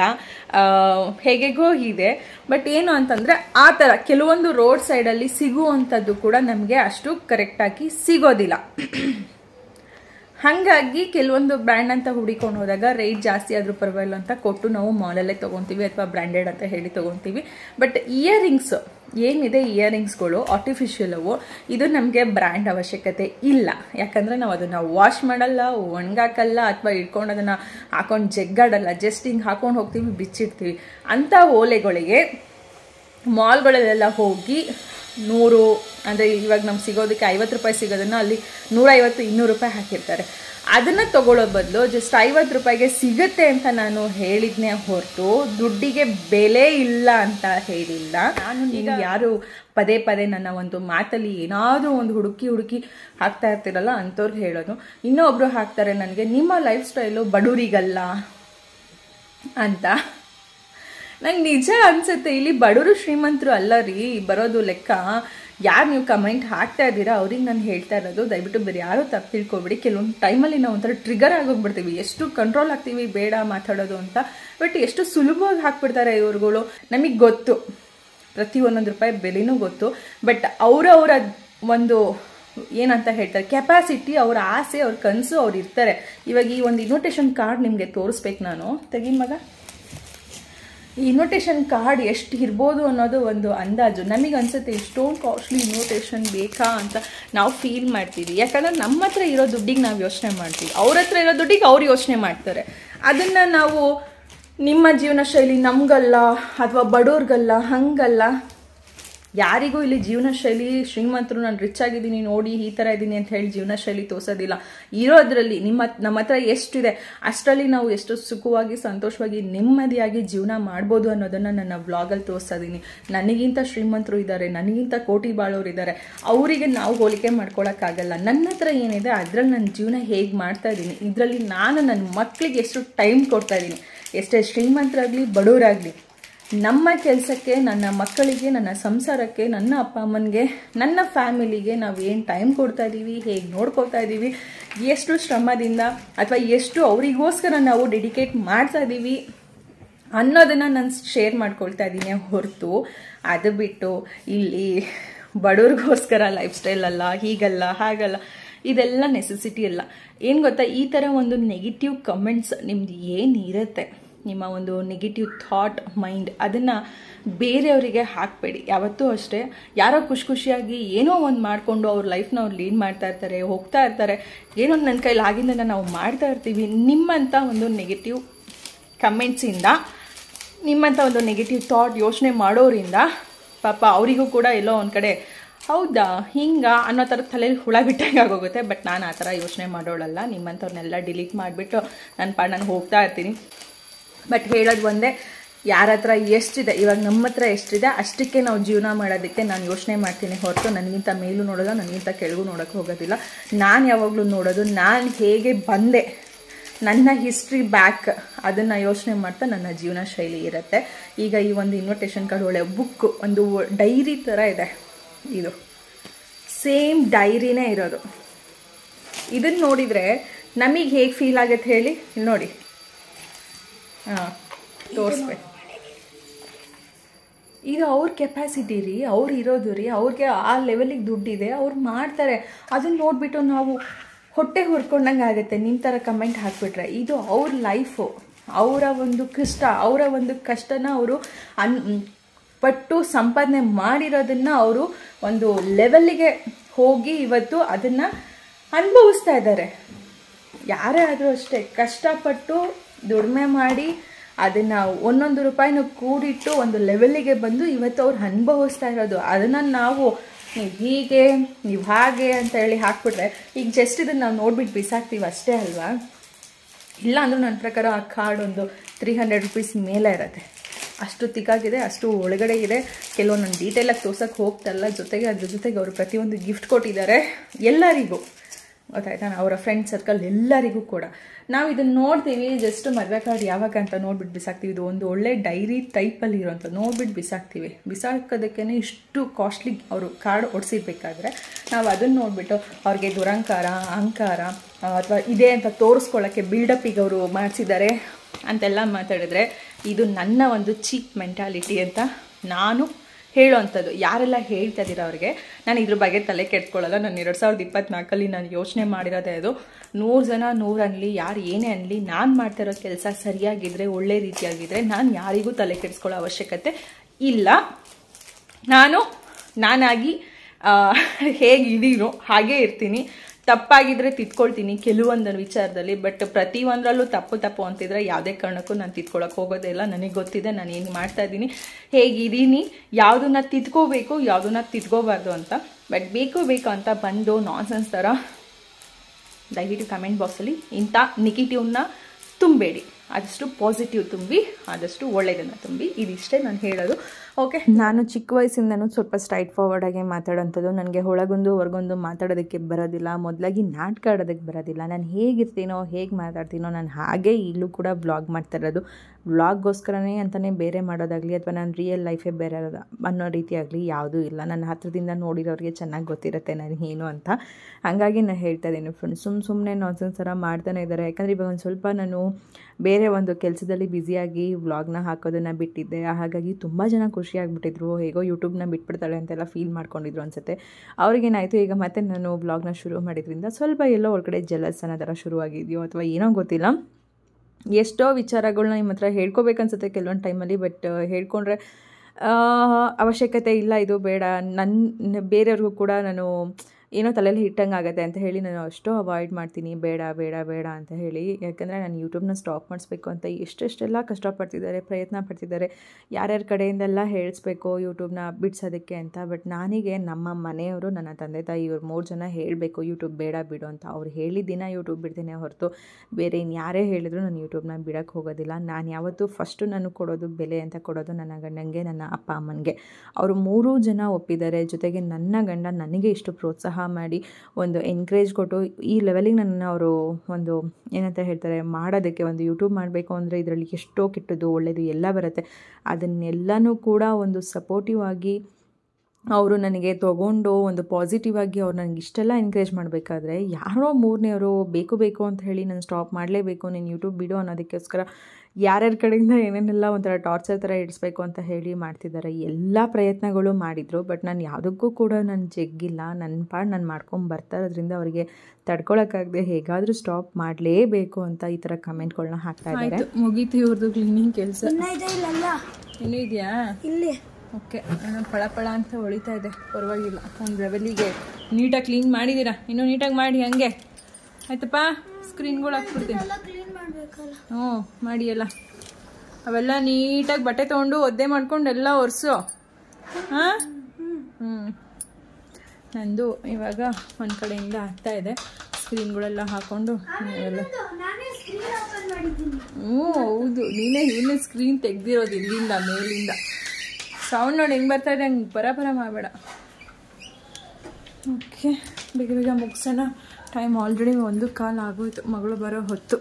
ಹೇಗೆಗೋ ಇದೆ. ಬಟ್ ಏನು ಅಂತಂದರೆ ಆ ಥರ ಕೆಲವೊಂದು ರೋಡ್ ಸೈಡಲ್ಲಿ ಸಿಗುವಂಥದ್ದು ಕೂಡ ನಮಗೆ ಅಷ್ಟು ಕರೆಕ್ಟಾಗಿ ಸಿಗೋದಿಲ್ಲ. ಹಾಗಾಗಿ ಕೆಲವೊಂದು ಬ್ರ್ಯಾಂಡ್ ಅಂತ ಹುಡಿಕೊಂಡು ಹೋದಾಗ ರೇಟ್ ಜಾಸ್ತಿ ಆದರೂ ಪರವಾಗಿಲ್ಲ ಅಂತ ಕೊಟ್ಟು ನಾವು ಮಾಲಲ್ಲೇ ತೊಗೊತೀವಿ ಅಥವಾ ಬ್ರ್ಯಾಂಡೆಡ್ ಅಂತ ಹೇಳಿ ತೊಗೊತೀವಿ. ಬಟ್ ಇಯರಿಂಗ್ಸ್ ಏನಿದೆ, ಇಯರಿಂಗ್ಸ್ಗಳು ಆರ್ಟಿಫಿಷಿಯಲ್ ಅವು, ಇದು ನಮಗೆ ಬ್ರ್ಯಾಂಡ್ ಅವಶ್ಯಕತೆ ಇಲ್ಲ. ಯಾಕಂದರೆ ನಾವು ಅದನ್ನು ವಾಶ್ ಮಾಡಲ್ಲ, ಒಣಗಾಕಲ್ಲ, ಅಥವಾ ಇಟ್ಕೊಂಡು ಅದನ್ನು ಹಾಕೊಂಡು ಜಗ್ಗಾಡಲ್ಲ. ಜಸ್ಟ್ ಹಿಂಗೆ ಹಾಕೊಂಡು ಹೋಗ್ತೀವಿ, ಬಿಚ್ಚಿಡ್ತೀವಿ. ಅಂಥ ಓಲೆಗಳಿಗೆ ಮಾಲ್ಗಳಲ್ಲೆಲ್ಲ ಹೋಗಿ ನೂರು ಅಂದರೆ ಇವಾಗ ನಮ್ಗೆ ಸಿಗೋದಕ್ಕೆ ಐವತ್ತು ರೂಪಾಯಿ ಸಿಗೋದನ್ನು ಅಲ್ಲಿ ನೂರೈವತ್ತು ಇನ್ನೂರು ರೂಪಾಯಿ ಹಾಕಿರ್ತಾರೆ. ಅದನ್ನು ತೊಗೊಳ್ಳೋ ಬದಲು ಜಸ್ಟ್ ಐವತ್ತು ರೂಪಾಯಿಗೆ ಸಿಗುತ್ತೆ ಅಂತ ನಾನು ಹೇಳಿದ್ನೇ ಹೊರತು ದುಡ್ಡಿಗೆ ಬೆಲೆ ಇಲ್ಲ ಅಂತ ಹೇಳಿಲ್ಲ ನಾನು. ಈಗ ಯಾರು ಪದೇ ಪದೇ ನನ್ನ ಒಂದು ಮಾತಲ್ಲಿ ಏನಾದರೂ ಒಂದು ಹುಡುಕಿ ಹುಡುಕಿ ಹಾಕ್ತಾ ಇರ್ತಿರಲ್ಲ ಅಂಥವ್ರಿಗೆ ಹೇಳೋದು. ಇನ್ನೊಬ್ರು ಹಾಕ್ತಾರೆ ನನಗೆ, ನಿಮ್ಮ ಲೈಫ್ ಸ್ಟೈಲು ಬಡವರಿಗಲ್ಲ ಅಂತ. ನಂಗೆ ನಿಜ ಅನ್ಸುತ್ತೆ, ಇಲ್ಲಿ ಬಡವರು ಶ್ರೀಮಂತರು ಅಲ್ಲ ರೀ ಬರೋದು ಲೆಕ್ಕ. ಯಾರು ನೀವು ಕಮೆಂಟ್ ಹಾಕ್ತಾ ಇದ್ದೀರಾ ಅವ್ರಿಗೆ ನಾನು ಹೇಳ್ತಾ ಇರೋದು, ದಯವಿಟ್ಟು ಬೇರೆ ಯಾರೂ ತಪ್ಪು ತಿಳ್ಕೊಬೇಡಿ. ಕೆಲವೊಂದು ಟೈಮಲ್ಲಿ ನಾವು ಒಂಥರ ಟ್ರಿಗರ್ ಆಗೋಗ್ಬಿಡ್ತೀವಿ, ಎಷ್ಟು ಕಂಟ್ರೋಲ್ ಆಗ್ತೀವಿ ಬೇಡ ಮಾತಾಡೋದು ಅಂತ. ಬಟ್ ಎಷ್ಟು ಸುಲಭವಾಗಿ ಹಾಕ್ಬಿಡ್ತಾರೆ ಇವ್ರುಗಳು. ನಮಗೆ ಗೊತ್ತು ಪ್ರತಿ ಒಂದೊಂದು ರೂಪಾಯಿ ಬೆಲೆನೂ ಗೊತ್ತು. ಬಟ್ ಅವರವರ ಒಂದು ಏನಂತ ಹೇಳ್ತಾರೆ ಕೆಪಾಸಿಟಿ, ಅವ್ರ ಆಸೆ, ಅವ್ರ ಕನಸು ಅವ್ರು ಇರ್ತಾರೆ. ಇವಾಗ ಈ ಒಂದು ಇನ್ವಿಟೇಷನ್ ಕಾರ್ಡ್ ನಿಮಗೆ ತೋರಿಸ್ಬೇಕು ನಾನು. ತೆಗಿ ಮಗ, ಈ ಇನ್ವಿಟೇಷನ್ ಕಾರ್ಡ್ ಎಷ್ಟು ಇರ್ಬೋದು ಅನ್ನೋದು ಒಂದು ಅಂದಾಜು. ನಮಗೆ ಅನಿಸುತ್ತೆ ಇಷ್ಟೊಂದು ಕಾಸ್ಟ್ಲಿ ಇನ್ವಿಟೇಷನ್ ಬೇಕಾ ಅಂತ ನಾವು ಫೀಲ್ ಮಾಡ್ತೀವಿ. ಯಾಕಂದರೆ ನಮ್ಮ ಹತ್ರ ಇರೋ ದುಡ್ಡಿಗೆ ನಾವು ಯೋಚನೆ ಮಾಡ್ತೀವಿ, ಅವ್ರ ಹತ್ರ ಇರೋ ದುಡ್ಡಿಗೆ ಅವ್ರು ಯೋಚನೆ ಮಾಡ್ತಾರೆ. ಅದನ್ನು ನಾವು ನಿಮ್ಮ ಜೀವನ ಶೈಲಿ ನಮಗಲ್ಲ ಅಥವಾ ಬಡವ್ರಿಗಲ್ಲ ಹಂಗಲ್ಲ ಯಾರಿಗೂ ಇಲ್ಲಿ ಜೀವನ ಶೈಲಿ ಶ್ರೀಮಂತರು ನಾನು ರಿಚ್ ಆಗಿದ್ದೀನಿ ನೋಡಿ ಈ ಥರ ಇದ್ದೀನಿ ಅಂತ ಹೇಳಿ ಜೀವನ ಶೈಲಿ ತೋರಿಸೋದಿಲ್ಲ. ಇರೋದ್ರಲ್ಲಿ ನಿಮ್ಮ ನಮ್ಮ ಹತ್ರ ಎಷ್ಟಿದೆ ಅಷ್ಟರಲ್ಲಿ ನಾವು ಎಷ್ಟು ಸುಖವಾಗಿ ಸಂತೋಷವಾಗಿ ನೆಮ್ಮದಿಯಾಗಿ ಜೀವನ ಮಾಡ್ಬೋದು ಅನ್ನೋದನ್ನು ನನ್ನ ವ್ಲಾಗಲ್ಲಿ ತೋರಿಸ್ತಾ ಇದ್ದೀನಿ. ನನಗಿಂತ ಶ್ರೀಮಂತರು ಇದ್ದಾರೆ, ನನಗಿಂತ ಕೋಟಿ ಬಾಳೋರು ಇದ್ದಾರೆ, ಅವರಿಗೆ ನಾವು ಹೋಲಿಕೆ ಮಾಡ್ಕೊಳಕ್ಕಾಗಲ್ಲ. ನನ್ನ ಹತ್ರ ಏನಿದೆ ಅದರಲ್ಲಿ ನನ್ನ ಜೀವನ ಹೇಗೆ ಮಾಡ್ತಾ ಇದ್ದೀನಿ, ಇದರಲ್ಲಿ ನಾನು ನನ್ನ ಮಕ್ಕಳಿಗೆ ಎಷ್ಟು ಟೈಮ್ ಕೊಡ್ತಾ ಇದ್ದೀನಿ. ಎಷ್ಟೇ ಶ್ರೀಮಂತರಾಗಲಿ ಬಡವರಾಗಲಿ ನಮ್ಮ ಕೆಲಸಕ್ಕೆ, ನನ್ನ ಮಕ್ಕಳಿಗೆ, ನನ್ನ ಸಂಸಾರಕ್ಕೆ, ನನ್ನ ಅಪ್ಪ ಅಮ್ಮನಿಗೆ, ನನ್ನ ಫ್ಯಾಮಿಲಿಗೆ ನಾವು ಏನು ಟೈಮ್ ಕೊಡ್ತಾ ಇದ್ದೀವಿ, ಹೇಗೆ ನೋಡ್ಕೊತಾ ಇದ್ದೀವಿ, ಎಷ್ಟು ಶ್ರಮದಿಂದ ಅಥವಾ ಎಷ್ಟು ಅವರಿಗೋಸ್ಕರ ನಾವು ಡೆಡಿಕೇಟ್ ಮಾಡ್ತಾ ಇದ್ದೀವಿ ಅನ್ನೋದನ್ನು ನಾನು ಶೇರ್ ಮಾಡ್ಕೊಳ್ತಾ ಇದ್ದೀನಿ ಹೊರತು ಅದು ಬಿಟ್ಟು ಇಲ್ಲಿ ಬಡವ್ರಿಗೋಸ್ಕರ ಲೈಫ್ ಸ್ಟೈಲ್ ಅಲ್ಲ, ಹೀಗಲ್ಲ ಹಾಗಲ್ಲ, ಇದೆಲ್ಲ ನೆಸೆಸಿಟಿ ಅಲ್ಲ. ಏನು ಗೊತ್ತಾ, ಈ ಥರ ಒಂದು ನೆಗೆಟಿವ್ ಕಮೆಂಟ್ಸ್ ನಿಮ್ದು ಏನಿರುತ್ತೆ, ನಿಮ್ಮ ಒಂದು ನೆಗೆಟಿವ್ ಥಾಟ್ ಮೈಂಡ್, ಅದನ್ನು ಬೇರೆಯವರಿಗೆ ಹಾಕಬೇಡಿ ಯಾವತ್ತೂ ಅಷ್ಟೇ. ಯಾರೋ ಖುಷಿ ಖುಷಿಯಾಗಿ ಏನೋ ಒಂದು ಮಾಡಿಕೊಂಡು ಅವ್ರ ಲೈಫ್ನ ಅವ್ರು ಲೀಡ್ ಮಾಡ್ತಾ ಇರ್ತಾರೆ, ಹೋಗ್ತಾ ಇರ್ತಾರೆ, ಏನೋ ನನ್ನ ಕೈಲಿ ಆಗಿದ್ದನ್ನು ನಾವು ಮಾಡ್ತಾ ಇರ್ತೀವಿ. ನಿಮ್ಮಂಥ ಒಂದು ನೆಗೆಟಿವ್ ಕಮೆಂಟ್ಸಿಂದ, ನಿಮ್ಮಂಥ ಒಂದು ನೆಗೆಟಿವ್ ಥಾಟ್ ಯೋಚನೆ ಮಾಡೋರಿಂದ ಪಾಪ ಅವರಿಗೂ ಕೂಡ ಎಲ್ಲೋ ಒಂದು ಕಡೆ ಹೌದಾ ಹಿಂಗ ಅನ್ನೋ ಥರ ತಲೆಯಲ್ಲಿ ಹುಳ ಬಿಟ್ಟಂಗೆ ಆಗೋಗುತ್ತೆ. ಬಟ್ ನಾನು ಆ ಥರ ಯೋಚನೆ ಮಾಡೋಳಲ್ಲ. ನಿಮ್ಮಂಥವ್ರನ್ನೆಲ್ಲ ಡಿಲೀಟ್ ಮಾಡಿಬಿಟ್ಟು ನನ್ನ ಪಾಡು ನಾನು ಹೋಗ್ತಾ ಇರ್ತೀನಿ. ಬಟ್ ಹೇಳೋದು ಒಂದೇ, ಯಾರ ಹತ್ರ ಎಷ್ಟಿದೆ, ಇವಾಗ ನಮ್ಮ ಹತ್ರ ಎಷ್ಟಿದೆ ಅಷ್ಟಕ್ಕೆ ನಾವು ಜೀವನ ಮಾಡೋದಕ್ಕೆ ನಾನು ಯೋಚನೆ ಮಾಡ್ತೀನಿ ಹೊರತು ನನಗಿಂತ ಮೇಲೂ ನೋಡೋಲ್ಲ, ನನಗಿಂತ ಕೆಳಗೂ ನೋಡೋಕ್ಕೆ ಹೋಗೋದಿಲ್ಲ. ನಾನು ಯಾವಾಗಲೂ ನೋಡೋದು ನಾನು ಹೇಗೆ ಬಂದೆ, ನನ್ನ ಹಿಸ್ಟ್ರಿ ಬ್ಯಾಕ್, ಅದನ್ನು ಯೋಚನೆ ಮಾಡ್ತಾ ನನ್ನ ಜೀವನ ಶೈಲಿ ಇರುತ್ತೆ. ಈಗ ಈ ಒಂದು ಇನ್ವಿಟೇಷನ್ ಕಾರ್ಡ್ ಒಳ್ಳೆ ಬುಕ್, ಒಂದು ಡೈರಿ ಥರ ಇದೆ. ಇದು ಸೇಮ್ ಡೈರಿನೇ ಇರೋದು. ಇದನ್ನು ನೋಡಿದರೆ ನಮಗೆ ಹೇಗೆ ಫೀಲ್ ಆಗುತ್ತೆ ಹೇಳಿ, ಇಲ್ಲಿ ನೋಡಿ. ಹಾಂ, ತೋರಿಸ್ಬೇಕು. ಇದು ಅವ್ರ ಕೆಪಾಸಿಟಿ ರೀ, ಅವ್ರು ಇರೋದು ರೀ, ಅವ್ರಿಗೆ ಆ ಲೆವೆಲಿಗೆ ದುಡ್ಡಿದೆ, ಅವ್ರು ಮಾಡ್ತಾರೆ. ಅದನ್ನು ನೋಡಿಬಿಟ್ಟು ನಾವು ಹೊಟ್ಟೆ ಹುರ್ಕೊಂಡಂಗೆ ಆಗುತ್ತೆ ನಿಮ್ಮ ಥರ ಕಮೆಂಟ್ ಹಾಕಿಬಿಟ್ರೆ. ಇದು ಅವ್ರ ಲೈಫು, ಅವರ ಒಂದು ಕಷ್ಟ, ಅವರ ಒಂದು ಕಷ್ಟನ ಅವರು ಅನ್ ಪಟ್ಟು ಸಂಪಾದನೆ ಮಾಡಿರೋದನ್ನು ಅವರು ಒಂದು ಲೆವೆಲ್ಲಿಗೆ ಹೋಗಿ ಇವತ್ತು ಅದನ್ನು ಅನುಭವಿಸ್ತಾ ಇದ್ದಾರೆ. ಯಾರೇ ಆದರೂ ಅಷ್ಟೇ ಕಷ್ಟಪಟ್ಟು ದುಡಿಮೆ ಮಾಡಿ ಅದನ್ನು ಒಂದೊಂದು ರೂಪಾಯಿನ ಕೂಡಿಟ್ಟು ಒಂದು ಲೆವೆಲ್ಲಿಗೆ ಬಂದು ಇವತ್ತು ಅವ್ರು ಅನುಭವಿಸ್ತಾ ಇರೋದು. ಅದನ್ನು ನಾವು ನೀವು ಹೀಗೆ ನೀವು ಹಾಗೆ ಅಂತ ಹೇಳಿ ಹಾಕ್ಬಿಟ್ರೆ ಈಗ ಜಸ್ಟ್ ಇದನ್ನು ನಾವು ನೋಡ್ಬಿಟ್ಟು ಬಿಸಾಕ್ತೀವಿ ಅಷ್ಟೇ ಅಲ್ವಾ. ಇಲ್ಲ ಅಂದರೂ ನನ್ನ ಪ್ರಕಾರ ಆ ಕಾರ್ಡ್ ಒಂದು ತ್ರೀ ಹಂಡ್ರೆಡ್ ರುಪೀಸ್ ಮೇಲೆ ಇರುತ್ತೆ. ಅಷ್ಟು ತಿಕ್ಕಾಗಿದೆ, ಅಷ್ಟು ಒಳಗಡೆ ಇದೆ. ಕೆಲವೊಂದು ನಾನು ಡೀಟೇಲಾಗಿ ತೋರ್ಸೋಕ್ಕೆ ಹೋಗ್ತಲ್ಲ. ಜೊತೆಗೆ ಅದ್ರ ಜೊತೆಗೆ ಅವರು ಪ್ರತಿಯೊಂದು ಗಿಫ್ಟ್ ಕೊಟ್ಟಿದ್ದಾರೆ ಎಲ್ಲರಿಗೂ, ಗೊತ್ತಾಯ್ತಾ, ಅವರ ಫ್ರೆಂಡ್ ಸರ್ಕಲ್ ಎಲ್ಲರಿಗೂ ಕೂಡ. ನಾವು ಇದನ್ನು ನೋಡ್ತೀವಿ, ಜಸ್ಟ್ ಮದುವೆ ಕಾರ್ಡ್ ಯಾವಾಗ ಅಂತ ನೋಡ್ಬಿಟ್ಟು ಬಿಸಾಕ್ತೀವಿ. ಇದು ಒಂದು ಒಳ್ಳೆ ಡೈರಿ ಟೈಪಲ್ಲಿ ಇರೋಂಥದ್ದು, ನೋಡ್ಬಿಟ್ಟು ಬಿಸಾಕ್ತೀವಿ. ಬಿಸಾಕೋದಕ್ಕೇ ಇಷ್ಟು ಕಾಸ್ಟ್ಲಿ ಅವರು ಕಾರ್ಡ್ ಒಡಿಸಿರ್ಬೇಕಾದ್ರೆ ನಾವು ಅದನ್ನು ನೋಡಿಬಿಟ್ಟು ಅವ್ರಿಗೆ ದುರಂಕಾರ, ಅಹಂಕಾರ ಅಥವಾ ಇದೆ ಅಂತ ತೋರಿಸ್ಕೊಳ್ಳೋಕ್ಕೆ ಬಿಲ್ಡಪ್ಪಿಗೆ ಅವರು ಮಾಡಿಸಿದ್ದಾರೆ ಅಂತೆಲ್ಲ ಮಾತಾಡಿದ್ರೆ ಇದು ನನ್ನ ಒಂದು ಚೀಪ್ ಮೆಂಟಾಲಿಟಿ ಅಂತ ನಾನು ಹೇಳೋವಂಥದ್ದು. ಯಾರೆಲ್ಲ ಹೇಳ್ತಾ ಇದ್ದೀರ ಅವ್ರಿಗೆ ನಾನು ಇದ್ರ ಬಗ್ಗೆ ತಲೆ ಕೆಡ್ಸ್ಕೊಳ್ಳಲ್ಲ. ನಾನು ಎರಡು ಸಾವಿರದ ಇಪ್ಪತ್ತ್ನಾಲ್ಕಲ್ಲಿ ನಾನು ಯೋಚನೆ ಮಾಡಿರೋದೇ ಅದು. ನೂರು ಜನ ನೂರು ಅನ್ನಲಿ, ಯಾರು ಏನೇ ಅನ್ನಲಿ, ನಾನು ಮಾಡ್ತಾ ಇರೋ ಕೆಲಸ ಸರಿಯಾಗಿದ್ದರೆ, ಒಳ್ಳೆ ರೀತಿಯಾಗಿದ್ದರೆ ನಾನು ಯಾರಿಗೂ ತಲೆ ಕೆಡಿಸ್ಕೊಳ್ಳೋ ಅವಶ್ಯಕತೆ ಇಲ್ಲ. ನಾನು ನಾನಾಗಿ ಹೇಗಿದ್ದೀನೋ ಹಾಗೇ ಇರ್ತೀನಿ. ತಪ್ಪಾಗಿದ್ದರೆ ತಿದ್ಕೊಳ್ತೀನಿ ಕೆಲವೊಂದು ವಿಚಾರದಲ್ಲಿ. ಬಟ್ ಪ್ರತಿಯೊಂದರಲ್ಲೂ ತಪ್ಪು ತಪ್ಪು ಅಂತಿದ್ರೆ ಯಾವುದೇ ಕಾರಣಕ್ಕೂ ನಾನು ತಿದ್ಕೊಳ್ಳೋಕೆ ಹೋಗೋದೇ ಇಲ್ಲ. ನನಗೆ ಗೊತ್ತಿದೆ ನಾನು ಏನು ಮಾಡ್ತಾ ಇದ್ದೀನಿ, ಹೇಗಿದ್ದೀನಿ, ಯಾವುದನ್ನ ತಿದ್ಕೋಬೇಕು, ಯಾವುದನ್ನ ತಿದ್ಕೋಬಾರ್ದು ಅಂತ. ಬಟ್ ಬೇಕು ಬೇಕು ಅಂತ ಬಂದು ನಾನ್ಸೆನ್ಸ್ ಥರ ದಯವಿಟ್ಟು ಕಮೆಂಟ್ ಬಾಕ್ಸಲ್ಲಿ ಇಂಥ ನೆಗೆಟಿವ್ನ ತುಂಬಬೇಡಿ. ಆದಷ್ಟು ಪಾಸಿಟಿವ್ ತುಂಬಿ, ಆದಷ್ಟು ಒಳ್ಳೆಯದನ್ನು ತುಂಬಿ. ಇದಿಷ್ಟೇ ನಾನು ಹೇಳೋದು. ಓಕೆ, ನಾನು ಚಿಕ್ಕ ವಯಸ್ಸಿಂದನೂ ಸ್ವಲ್ಪ ಸ್ಟ್ರೈಟ್ ಫಾರ್ವರ್ಡಾಗಿ ಮಾತಾಡೋಂಥದ್ದು. ನನಗೆ ಒಳಗೊಂದು ಹೊರಗೊಂದು ಮಾತಾಡೋದಕ್ಕೆ ಬರೋದಿಲ್ಲ. ಮೊದಲಾಗಿ ನಾಟಕ ಆಡೋದಕ್ಕೆ ಬರೋದಿಲ್ಲ. ನಾನು ಹೇಗಿರ್ತೀನೋ, ಹೇಗೆ ಮಾತಾಡ್ತೀನೋ ನಾನು ಹಾಗೆ ಇಲ್ಲೂ ಕೂಡ ವ್ಲಾಗ್ ಮಾಡ್ತಾ ಇರೋದು. ವ್ಲಾಗ್ಗೋಸ್ಕರನೇ ಅಂತಲೇ ಬೇರೆ ಮಾಡೋದಾಗಲಿ ಅಥವಾ ನಾನು ರಿಯಲ್ ಲೈಫೇ ಬೇರೆ ಅನ್ನೋ ರೀತಿ ಆಗಲಿ ಯಾವುದೂ ಇಲ್ಲ. ನನ್ನ ಹತ್ರದಿಂದ ನೋಡಿರೋರಿಗೆ ಚೆನ್ನಾಗಿ ಗೊತ್ತಿರುತ್ತೆ ನಾನು ಏನು ಅಂತ. ಹಾಗಾಗಿ ನಾನು ಹೇಳ್ತಾ ಇದ್ದೀನಿ ಫ್ರೆಂಡ್ಸ್, ಸುಮ್ಮ ಸುಮ್ಮನೆ ನಾನ್ಸೆನ್ಸ್ ಥರ ಮಾಡ್ತಾನೆ ಇದ್ದಾರೆ. ಯಾಕಂದರೆ ಇವಾಗ ಒಂದು ಸ್ವಲ್ಪ ನಾನು ಬೇರೆ ಒಂದು ಕೆಲಸದಲ್ಲಿ ಬ್ಯುಸಿಯಾಗಿ ವ್ಲಾಗ್ನ ಹಾಕೋದನ್ನು ಬಿಟ್ಟಿದ್ದೆ. ಹಾಗಾಗಿ ತುಂಬ ಜನ ಖುಷಿಯಾಗಿಬಿಟ್ಟಿದ್ರು, ಹೇಗೋ ಯೂಟ್ಯೂಬ್ನ ಬಿಟ್ಬಿಡ್ತಾಳೆ ಅಂತೆಲ್ಲ ಫೀಲ್ ಮಾಡ್ಕೊಂಡಿದ್ರು ಅನಿಸುತ್ತೆ. ಅವ್ರಿಗೇನಾಯಿತು, ಈಗ ಮತ್ತೆ ನಾನು ವ್ಲಾಗ್ನ ಶುರು ಮಾಡಿದ್ರಿಂದ ಸ್ವಲ್ಪ ಎಲ್ಲೋ ಒಳಗಡೆ ಜಲಸ್ ಅನ್ನೋ ಥರ ಶುರುವಾಗಿದೆಯೋ ಅಥವಾ ಏನೋ ಗೊತ್ತಿಲ್ಲ. ಎಷ್ಟೋ ವಿಚಾರಗಳನ್ನ ನಿಮ್ಮ ಹತ್ರ ಹೇಳ್ಕೊಬೇಕನ್ಸುತ್ತೆ ಕೆಲವೊಂದು ಟೈಮಲ್ಲಿ. ಬಟ್ ಹೇಳ್ಕೊಂಡ್ರೆ ಅವಶ್ಯಕತೆ ಇಲ್ಲ, ಇದು ಬೇಡ. ನನ್ನ ಬೇರೆಯವ್ರಿಗೂ ಕೂಡ ನಾನು ಏನೋ ತಲೆಯಲ್ಲಿ ಹಿಟ್ಟಂಗೆ ಆಗುತ್ತೆ ಅಂತ ಹೇಳಿ ನಾನು ಅಷ್ಟೋ ಅವಾಯ್ಡ್ ಮಾಡ್ತೀನಿ, ಬೇಡ ಬೇಡ ಬೇಡ ಅಂತ ಹೇಳಿ. ಯಾಕಂದರೆ ನಾನು ಯೂಟ್ಯೂಬ್ನ ಸ್ಟಾಪ್ ಮಾಡಿಸ್ಬೇಕು ಅಂತ ಎಷ್ಟೆಷ್ಟೆಲ್ಲ ಕಷ್ಟಪಡ್ತಿದ್ದಾರೆ, ಪ್ರಯತ್ನ ಪಡ್ತಿದ್ದಾರೆ, ಯಾರ್ಯಾರ ಕಡೆಯಿಂದೆಲ್ಲ ಹೇಳಿಸ್ಬೇಕು ಯೂಟ್ಯೂಬ್ನ ಬಿಡಿಸೋದಕ್ಕೆ ಅಂತ. ಬಟ್ ನಾನೀಗೆ ನಮ್ಮ ಮನೆಯವರು, ನನ್ನ ತಂದೆ ತಾಯಿ, ಇವ್ರು ಮೂರು ಜನ ಹೇಳಬೇಕು ಯೂಟ್ಯೂಬ್ ಬೇಡ ಬಿಡು ಅಂತ. ಅವ್ರು ಹೇಳಿದ ದಿನ ಯೂಟ್ಯೂಬ್ ಬಿಡ್ತೀನಿ ಹೊರತು ಬೇರೆ ಇನ್ನು ಯಾರೇ ಹೇಳಿದ್ರು ನಾನು ಯೂಟ್ಯೂಬ್ನ ಬಿಡೋಕ್ಕೆ ಹೋಗೋದಿಲ್ಲ. ನಾನು ಯಾವತ್ತೂ ಫಸ್ಟು ನಾನು ಕೊಡೋದು ಬೆಲೆ ಅಂತ ಕೊಡೋದು ನನ್ನ ಗಂಡನಿಗೆ, ನನ್ನ ಅಪ್ಪ ಅಮ್ಮನಿಗೆ. ಅವರು ಮೂರೂ ಜನ ಒಪ್ಪಿದ್ದಾರೆ. ಜೊತೆಗೆ ನನ್ನ ಗಂಡ ನನಗೆ ಇಷ್ಟು ಪ್ರೋತ್ಸಾಹ ಮಾಡಿ ಒಂದು ಎನ್ಕರೇಜ್ ಕೊಟ್ಟು ಈ ಲೆವೆಲಿಗೆ ನನ್ನ ಅವರು ಒಂದು ಏನಂತ ಹೇಳ್ತಾರೆ ಮಾಡೋದಕ್ಕೆ, ಒಂದು ಯೂಟ್ಯೂಬ್ ಮಾಡಬೇಕು ಅಂದರೆ ಇದರಲ್ಲಿ ಎಷ್ಟೋ ಕೆಟ್ಟದ್ದು ಒಳ್ಳೆಯದು ಎಲ್ಲ ಬರುತ್ತೆ, ಅದನ್ನೆಲ್ಲನೂ ಕೂಡ ಒಂದು ಸಪೋರ್ಟಿವ್ ಆಗಿ ಅವರು ನನಗೆ ತೊಗೊಂಡು ಒಂದು ಪಾಸಿಟಿವ್ ಆಗಿ ಅವ್ರು ನನಗೆ ಇಷ್ಟೆಲ್ಲ ಎನ್ಕರೇಜ್ ಮಾಡಬೇಕಾದ್ರೆ ಯಾರೋ ಮೂರನೇವರು ಬೇಕು ಬೇಕು ಅಂತ ಹೇಳಿ ನಾನು ಸ್ಟಾಪ್ ಮಾಡಲೇಬೇಕು, ನೀನು ಯೂಟ್ಯೂಬ್ ಬಿಡು ಅನ್ನೋದಕ್ಕೋಸ್ಕರ ಯಾರ್ಯಾರ ಕಡೆಯಿಂದ ಏನೇನೆಲ್ಲ ಒಂಥರ ಟಾರ್ಚರ್ ಥರ ಇಡಿಸ್ಬೇಕು ಅಂತ ಹೇಳಿ ಮಾಡ್ತಿದ್ದಾರೆ. ಎಲ್ಲ ಪ್ರಯತ್ನಗಳು ಮಾಡಿದರು, ಬಟ್ ನಾನು ಯಾವುದಕ್ಕೂ ಕೂಡ ನಾನು ಜಗ್ಗಿಲ್ಲ. ನನ್ನ ಪಾಡು ನಾನು ಮಾಡ್ಕೊಂಡು ಬರ್ತಾ ಇರೋದ್ರಿಂದ ಅವರಿಗೆ ತಡ್ಕೊಳಕ್ಕಾಗದೆ ಹೇಗಾದರೂ ಸ್ಟಾಪ್ ಮಾಡಲೇಬೇಕು ಅಂತ ಈ ಥರ ಕಮೆಂಟ್ಗಳನ್ನ ಹಾಕ್ತಾ ಇದ್ದಾರೆ. ಮುಗೀತು ಇವ್ರದ್ದು ಕ್ಲೀನಿಂಗ್ ಕೆಲಸ. ಇನ್ನೂ ಇದೆಯಾ? ಇಲ್ಲಿ ಓಕೆ, ಪಳ ಪಳ ಅಂತ ಹೊಳಿತಾ ಇದೆ, ಪರವಾಗಿಲ್ಲ. ಒಂದು ಲೆವೆಲಿಗೆ ನೀಟಾಗಿ ಕ್ಲೀನ್ ಮಾಡಿದ್ದೀರಾ, ಇನ್ನೂ ನೀಟಾಗಿ ಮಾಡಿ ಹಂಗೆ ಆಯ್ತಪ್ಪ. ಸ್ಕ್ರೀನ್ಗಳು ಹಾಕ್ಬಿಡ್ತೀನಿ. ಹ್ಞೂ ಮಾಡಿ ಎಲ್ಲ ಅವೆಲ್ಲ ನೀಟಾಗಿ ಬಟ್ಟೆ ತೊಗೊಂಡು ಒದ್ದೆ ಮಾಡ್ಕೊಂಡು ಎಲ್ಲ ಒರೆಸು. ಹಾಂ ಹ್ಞೂ ನಂದು ಇವಾಗ ಒಂದು ಕಡೆಯಿಂದ ಆಗ್ತಾ ಇದೆ, ಸ್ಕ್ರೀನ್ಗಳೆಲ್ಲ ಹಾಕ್ಕೊಂಡು ಎಲ್ಲ. ಹ್ಞೂ ಹೌದು, ನೀನೇ ಇವನ್ನೇ ಸ್ಕ್ರೀನ್ ತೆಗ್ದಿರೋದು ಇಲ್ಲಿಂದ ಮೇಲಿಂದ. ಸೌಂಡ್ ನೋಡಿ ಹೆಂಗೆ ಬರ್ತಾ ಇದೆ, ಹಂಗೆ ಬರ ಬರ ಮಾಡಬೇಡ. ಓಕೆ, ಬೇಗ ಬೇಗ ಮುಗಿಸೋಣ. ಟೈಮ್ ಆಲ್ರೆಡಿ ಒಂದು ಕಾಲ್ ಆಗೋಯ್ತು, ಮಗಳು ಬರೋ ಹೊತ್ತು.